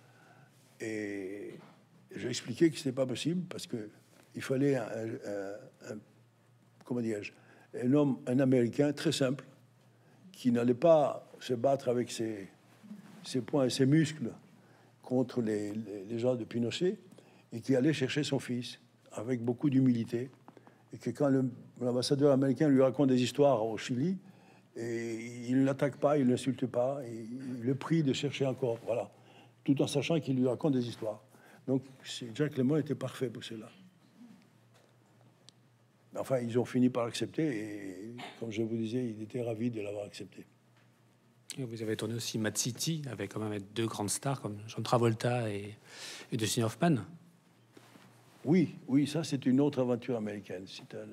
Et j'ai expliqué que c'était pas possible parce que il fallait comment dirais-je, un Américain très simple qui n'allait pas se battre avec ses poings et ses muscles contre les gens de Pinochet, et qui allait chercher son fils avec beaucoup d'humilité, et que quand l'ambassadeur américain lui raconte des histoires au Chili, et il ne l'attaque pas, il ne l'insulte pas, et il le prie de chercher encore, voilà, tout en sachant qu'il lui raconte des histoires. Donc Jacques Lemmon était parfait pour cela. Enfin, ils ont fini par accepter, et comme je vous disais, il était ravi de l'avoir accepté. Et vous avez tourné aussi Mad City avec quand même deux grandes stars comme John Travolta et Dustin Hoffman. Oui, ça c'est une autre aventure américaine.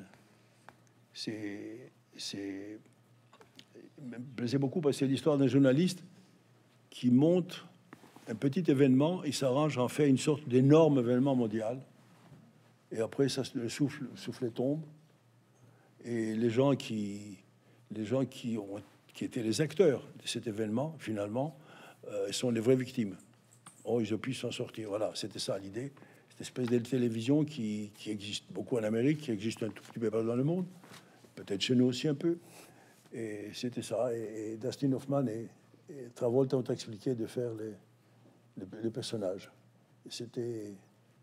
Me plaisait beaucoup parce que c'est l'histoire d'un journaliste qui monte un petit événement, il s'arrange en fait une sorte d'énorme événement mondial, et après ça, le soufflet tombe, et les gens qui étaient les acteurs de cet événement, finalement, sont les vraies victimes. Oh, ils ont pu s'en sortir. Voilà, c'était ça l'idée. Cette espèce de télévision qui existe beaucoup en Amérique, qui existe un tout petit peu dans le monde, peut-être chez nous aussi un peu. Et c'était ça. Et Dustin Hoffman et Travolta ont expliqué de faire les personnages. C'était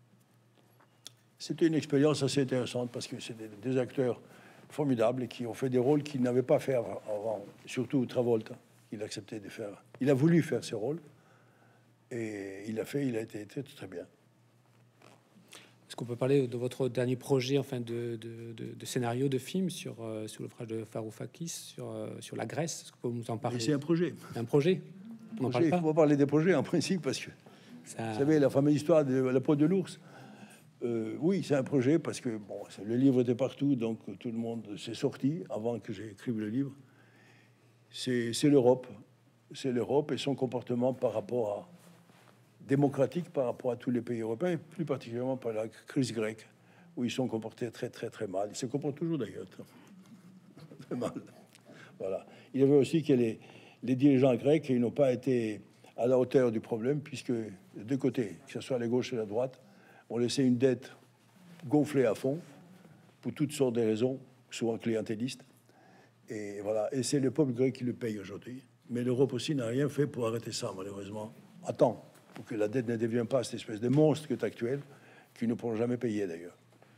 une expérience assez intéressante parce que c'était des acteurs formidables et qui ont fait des rôles qu'ils n'avaient pas fait avant. Surtout Travolta, il a accepté de faire. Il a voulu faire ce rôle et il a été très bien. Est-ce qu'on peut parler de votre dernier projet, enfin de scénario de film sur l'ouvrage de Varoufakis sur la Grèce? Est-ce que vous nous en parler? C'est un projet. Un projet. Il faut pas parler des projets en principe parce que Ça... Vous savez, la fameuse histoire de la peau de l'ours. Oui, c'est un projet parce que bon, le livre était partout, donc tout le monde s'est sorti avant que j'écrive le livre. C'est l'Europe. C'est l'Europe et son comportement par rapport à démocratique par rapport à tous les pays européens, et plus particulièrement par la crise grecque, où ils sont comportés très mal. Ils se comportent toujours d'ailleurs très mal. Voilà. Il y avait aussi que les dirigeants grecs, ils n'ont pas été à la hauteur du problème, puisque de deux côtés, que ce soit la gauche et la droite, ont laissé une dette gonflée à fond pour toutes sortes de raisons, souvent clientélistes. Et voilà. Et c'est le peuple grec qui le paye aujourd'hui. Mais l'Europe aussi n'a rien fait pour arrêter ça, malheureusement. Attends, pour que la dette ne devienne pas cette espèce de monstre qui est actuel, qui ne pourront jamais payer d'ailleurs.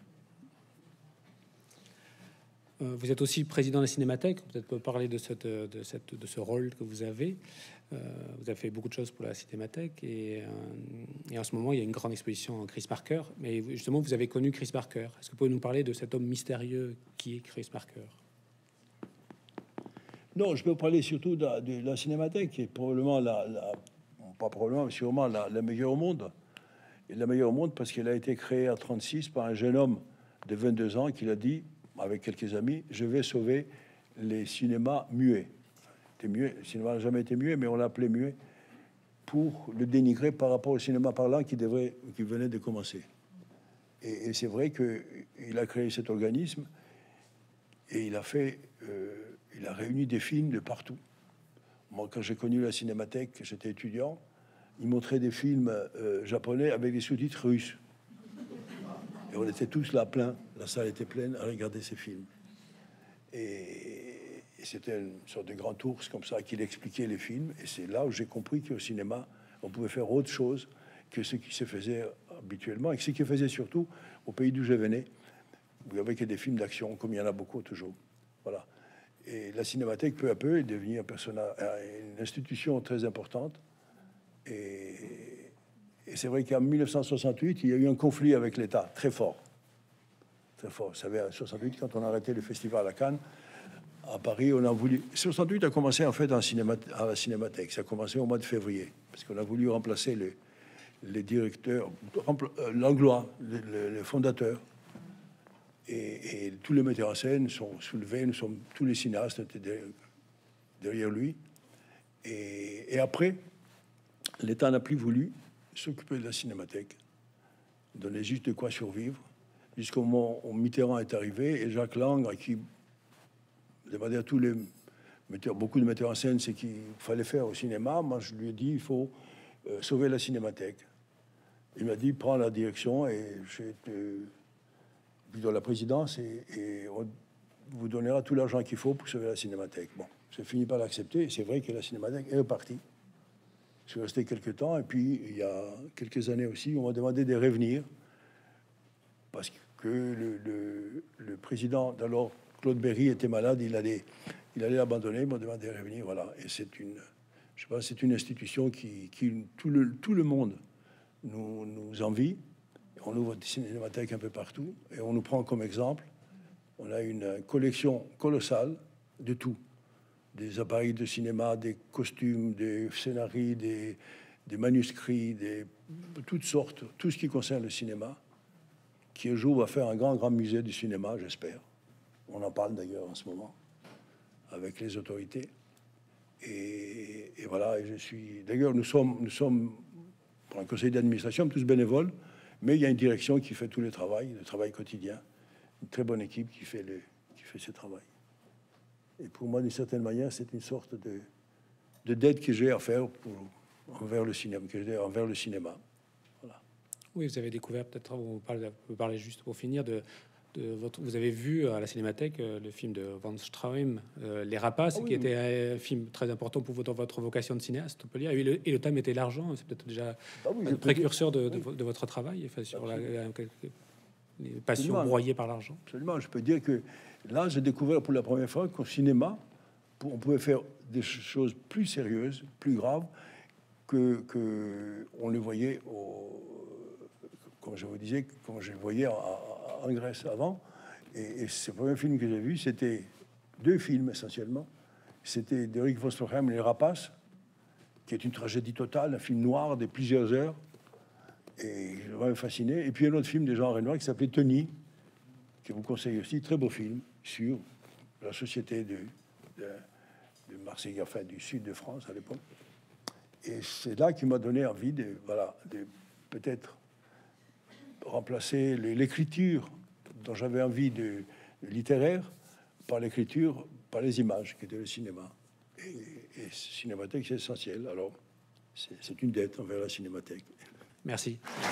Vous êtes aussi président de la Cinémathèque. Peut-être peut parler de ce rôle que vous avez. Vous avez fait beaucoup de choses pour la Cinémathèque et en ce moment, il y a une grande exposition en Chris Marker. Mais justement, vous avez connu Chris Marker. Est-ce que vous pouvez nous parler de cet homme mystérieux qui est Chris Marker? Non, je peux parler surtout de la Cinémathèque, qui est probablement pas probablement, mais sûrement la meilleure au monde. Et la meilleure au monde parce qu'elle a été créée à 36 par un jeune homme de 22 ans qui l'a dit, avec quelques amis, je vais sauver les cinémas muets. Le cinéma n'a jamais été muet, mais on l'appelait muet pour le dénigrer par rapport au cinéma parlant qui venait de commencer. Et c'est vrai qu'il a créé cet organisme et il a réuni des films de partout. Moi, quand j'ai connu la Cinémathèque, j'étais étudiant, il montrait des films japonais avec des sous-titres russes. Et on était tous là plein, la salle était pleine à regarder ces films. Et c'était une sorte de grand ours comme ça qu'il expliquait les films. Et c'est là où j'ai compris qu'au cinéma, on pouvait faire autre chose que ce qui se faisait habituellement et ce qui faisait surtout au pays d'où je venais. Vous avez que des films d'action, comme il y en a beaucoup toujours. Voilà. Et la Cinémathèque, peu à peu, est devenue une institution très importante. Et c'est vrai qu'en 1968, il y a eu un conflit avec l'État très fort. Très fort. Vous savez, en 68, quand on a arrêté le festival à Cannes, à Paris, on a voulu... 68 a commencé en fait à la Cinémathèque. Ça a commencé au mois de février, parce qu'on a voulu remplacer les directeurs, Langlois, le fondateur. Et tous les metteurs en scène sont soulevés, tous les cinéastes étaient derrière lui. Et après, l'État n'a plus voulu s'occuper de la Cinémathèque, donner juste de quoi survivre, jusqu'au moment où Mitterrand est arrivé et Jacques Lang, à qui demandait à tous les metteurs, beaucoup de metteurs en scène, ce qu'il fallait faire au cinéma. Moi, je lui ai dit, il faut sauver la Cinémathèque. Il m'a dit, prends la direction et je te dans la présidence et on vous donnera tout l'argent qu'il faut pour sauver la Cinémathèque. Bon, j'ai fini par l'accepter et c'est vrai que la Cinémathèque est repartie. Je suis resté quelques temps et puis il y a quelques années aussi, on m'a demandé de revenir parce que le président d'alors, Claude Berry, était malade, il allait abandonner, il m'a demandé de revenir. Voilà, et c'est une institution qui tout le monde nous envie. On ouvre des cinémathèques un peu partout et on nous prend comme exemple. On a une collection colossale de tout. Des appareils de cinéma, des costumes, des scénarios, des manuscrits, de toutes sortes, tout ce qui concerne le cinéma, qui un jour va faire un grand musée du cinéma, j'espère. On en parle d'ailleurs en ce moment avec les autorités. Et voilà, et je suis... D'ailleurs, nous sommes pour un conseil d'administration, tous bénévoles, mais il y a une direction qui fait tout le travail quotidien. Une très bonne équipe qui fait ce travail. Et pour moi, d'une certaine manière, c'est une sorte de dette que j'ai à faire envers le cinéma, Voilà. Oui, vous avez découvert, peut-être, vous parlez juste pour finir, vous avez vu à la Cinémathèque le film de Van Straum, Les Rapaces, qui était un film très important pour votre vocation de cinéaste, on peut dire. Et le thème était l'argent, c'est peut-être déjà le précurseur de votre travail, enfin, sur les passions broyées par l'argent. Absolument, je peux dire que là, j'ai découvert pour la première fois qu'au cinéma, on pouvait faire des choses plus sérieuses, plus graves, que on le voyait, comme je vous disais, comme je le voyais en Grèce avant. Et ce premier film que j'ai vu, c'était 2 films essentiellement. C'était d'Eric von Stroheim, Les Rapaces, qui est une tragédie totale, un film noir de plusieurs heures, Et je m'avais fasciné. Et puis un autre film de Jean Renoir qui s'appelait Tony, que vous conseille aussi, très beau film sur la société de Marseille, enfin du sud de France à l'époque. Et c'est là qui m'a donné envie de peut-être remplacer l'écriture dont j'avais envie de littéraire par l'écriture, par les images, qui était le cinéma. Et Cinémathèque, c'est essentiel. Alors, c'est une dette envers la Cinémathèque. Merci.